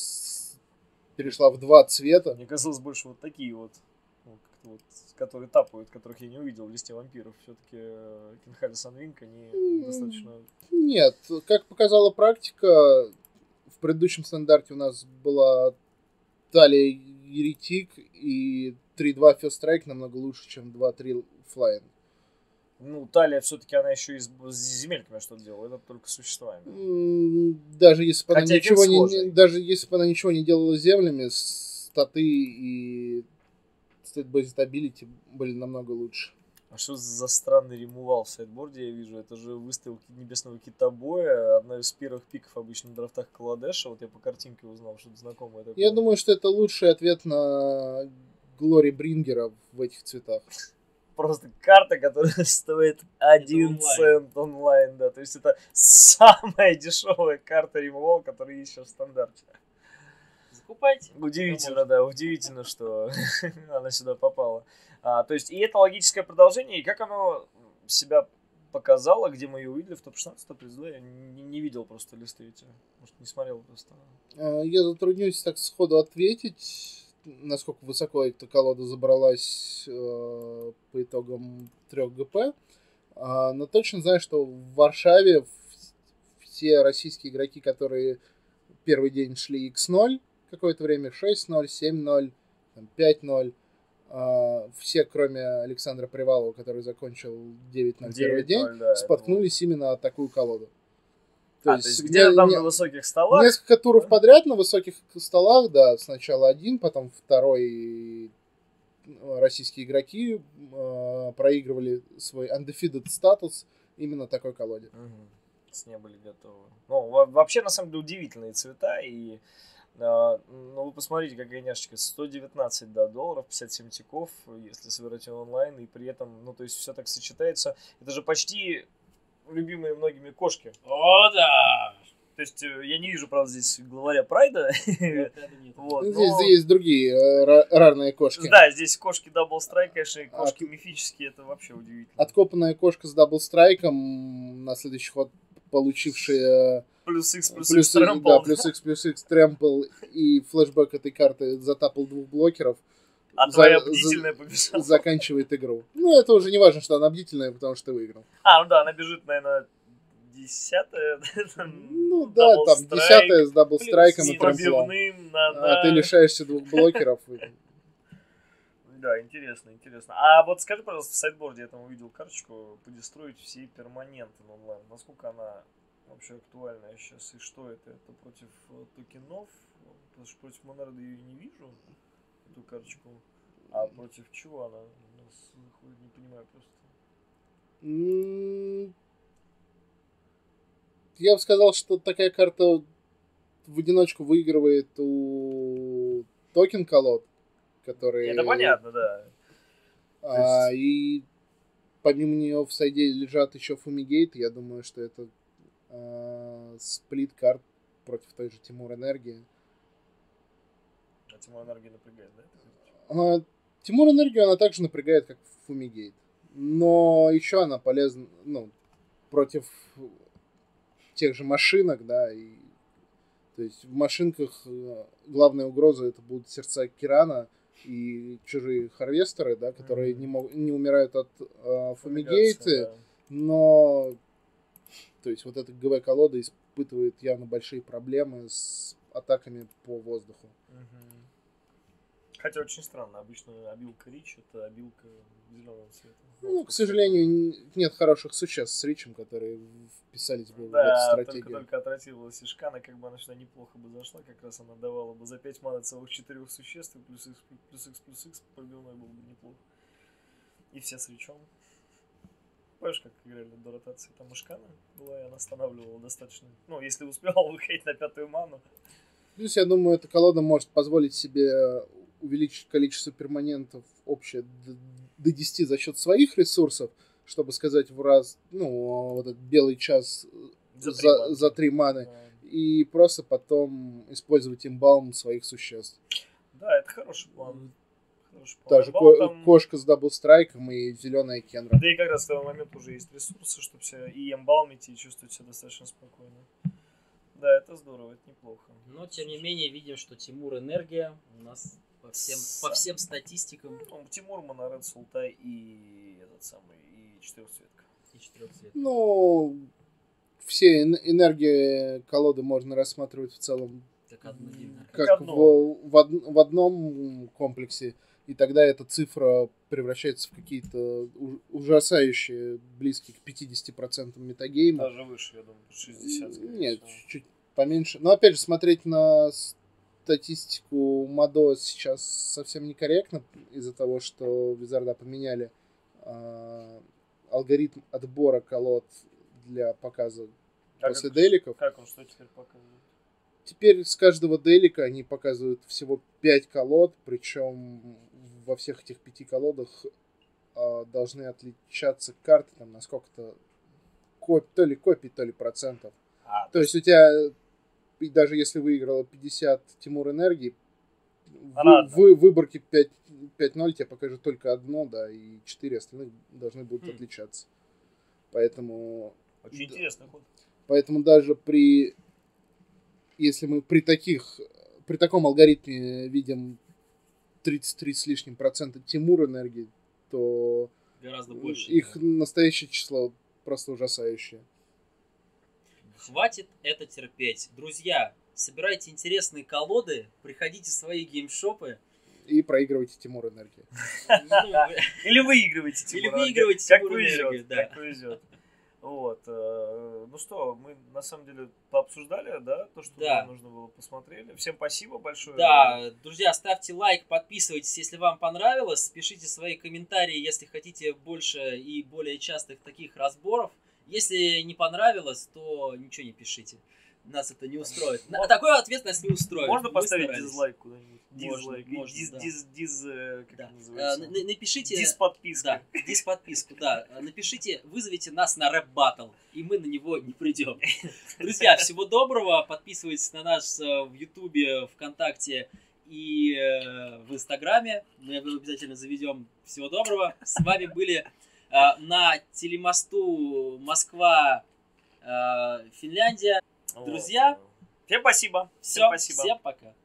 перешла в два цвета. Мне казалось больше вот такие вот, вот, вот которые тапают, которых я не увидел в листе вампиров. Все-таки Кинхаль Санвинка не достаточно... Нет, как показала практика, в предыдущем стандарте у нас была Талия Еретик и три-два First Strike намного лучше, чем два-три Flying. Ну, Талия все-таки она еще и с земельками что-то делала, это только существами. Даже если бы она ничего не, даже если бы она ничего не делала с землями, статы и state-based ability были намного лучше. А что за странный ремувал в сайдборде я вижу? Это же выставка Небесного Китобоя, одна из первых пиков обычно в драфтах Каладеша. Вот я по картинке узнал, что-то знакомое такое. Я думаю, что это лучший ответ на Глори Брингера в этих цветах. Просто карта, которая стоит один цент онлайн, да. То есть это самая дешевая карта ремувал, которая есть сейчас в стандарте. Закупайте. Удивительно, да, удивительно, что она сюда попала. А, то есть, и это логическое продолжение, и как оно себя показало, где мы ее увидели, в топ шестнадцать, топ тридцать два, я не, не видел просто листы эти. Может, не смотрел просто. Я затруднюсь так сходу ответить, насколько высоко эта колода забралась э, по итогам трех ГП. А, но точно знаю, что в Варшаве все российские игроки, которые первый день шли икс ноль, какое-то время шесть ноль, семь ноль, пять ноль, а, все, кроме Александра Привалова, который закончил девять ноль первый день, да, споткнулись именно о такую колоду. То, а, есть, то есть где-то там не, на высоких столах? Несколько туров да? подряд на высоких столах, да. Сначала один, потом второй российские игроки э, проигрывали свой undefeated статус именно такой колоде. Угу. Не были готовы. Ну, вообще, на самом деле, удивительные цвета. И, э, ну, вы посмотрите, какая няшечка. сто девятнадцать да, долларов, пятьдесят семь тиков, если собирать онлайн. И при этом, ну, то есть, все так сочетается. Это же почти... любимые многими кошки. О, да! То есть, я не вижу, правда, здесь главаря Прайда. Нет, это нет. Вот, здесь, но... здесь есть другие э, рарные кошки. Да, здесь кошки Double Strike, конечно, и кошки От... мифические, это вообще удивительно. Откопанная кошка с Double Strike, на следующий ход получившая... Плюс X, плюс плюс, X Trample. Да, плюс X, плюс X Trample и флешбэк этой карты затапал двух блокеров. А твоя бдительная побежала. Заканчивает игру. Ну, это уже не важно, что она бдительная, потому что ты выиграл. А, ну да, она бежит, наверное, десятая. Ну да, там десятая с даблстрайком и трамплом. А ты лишаешься двух блокеров. Да, интересно, интересно. А вот скажи, пожалуйста, в сайдборде я там увидел карточку подестроить все перманенты онлайн. Насколько она вообще актуальная сейчас? И что это? Это против токенов? Потому что против Монарда я ее не вижу, эту карточку. А против чего она у нас заходит, не понимаю просто. Я бы сказал, что такая карта в одиночку выигрывает у токен колод, которые... Это понятно, да. А, есть... И помимо нее в сайде лежат еще фумигейт. Я думаю, что это а, сплит карт против той же Тимур Энергии. А Тимур Энергия напрягает, да? А, Тимур Энергию она также напрягает, как Фумигейт. Но еще она полезна, ну, против тех же машинок, да, и то есть в машинках главная угроза это будут сердца Кирана и чужие харвестеры, да, которые mm-hmm. не, мог, не умирают от э, Фумигейта, да. Но то есть вот эта ГВ-колода испытывает явно большие проблемы с атаками по воздуху. Mm-hmm. Хотя очень странно, обычно обилка Рич это обилка зеленого цвета. Ну, к сожалению, нет хороших существ с Ричем, которые вписались бы да, в эту стратегию. только, только отратировалась Ишкана, как бы она сюда неплохо бы зашла, как раз она давала бы за пять маны целых четырех существ, и плюс X, плюс X, плюс X пробивной был бы неплохо. И все с Ричом. Помнишь, как играли до ротации? Там Ишкана была, и она останавливала достаточно. Ну, если успевал выходить на пятую ману. Плюс, я думаю, эта колода может позволить себе увеличить количество перманентов общее до, до десяти за счет своих ресурсов, чтобы сказать в раз, ну, вот этот белый час за, за, за три маны, да. И просто потом использовать имбалм своих существ. Да, это хороший план. Хороший план. Даже ко- там... кошка с даблстрайком и зеленая Кенра. Да и как раз в этот момент уже есть ресурсы, чтобы себя и эмбалмить, и чувствовать себя достаточно спокойно. Да, это здорово, это неплохо. Но, тем не менее, видим, что Тимур Энергия у нас по всем, С... по всем статистикам. Ну, Тимур, Моноред, Султай и этот самый, и четырехцветка. И четырехцветка. Ну, все энергии колоды можно рассматривать в целом как, одну, как, как в, в, од, в одном комплексе. И тогда эта цифра превращается в какие-то ужасающие, близкие к пятидесяти процентам метагейма. Даже выше, я думаю, шестьдесят. Нет, чуть-чуть поменьше. Но опять же, смотреть на статистику Мадо сейчас совсем некорректно из-за того, что Визарда поменяли э, алгоритм отбора колод для показа а после как, деликов. Как он, что теперь показывает? Теперь с каждого делика они показывают всего пять колод, причем во всех этих пяти колодах э, должны отличаться карты там на сколько-то коп, то ли копий, то ли процентов. А, то есть у тебя, даже если выиграла пятьдесят Тимур Энергии, в, в выборке пять ноль тебе покажет только одно, да, и четыре остальных должны будут хм. отличаться. Поэтому... Очень да, интересный ход. Поэтому даже при... Если мы при таких, при таком алгоритме видим тридцать три с лишним процента Тимур Энергии, то гораздо больше, их да. Настоящее число просто ужасающее. Хватит это терпеть. Друзья, собирайте интересные колоды, приходите в свои геймшопы. И проигрывайте Тимур Энергии. Или выигрывайте Тимур Энергии. Или выигрывайте Тимур Энергии, да. Как повезет. Вот. Ну что, мы на самом деле пообсуждали, да, то, что да. нам нужно было, посмотрели. Всем спасибо большое. Да, друзья, ставьте лайк, подписывайтесь, если вам понравилось. Пишите свои комментарии, если хотите больше и более частых таких разборов. Если не понравилось, то ничего не пишите. Нас это не устроит. Можно, Такой ответ нас не устроит. Можно поставить дизлайк куда-нибудь? Дизлайк. Можно, диз, да. диз, диз, как да. это называется? А, напишите... Дисподписку. Да, дисподписку, да. Напишите, вызовите нас на рэп-баттл, и мы на него не придем. Друзья, всего доброго. Подписывайтесь на нас в Ютубе, ВКонтакте и в Инстаграме. Мы его обязательно заведем. Всего доброго. С вами были на телемосту Москва, Финляндия. Друзья, всем спасибо. Все, Всем спасибо. Всем пока.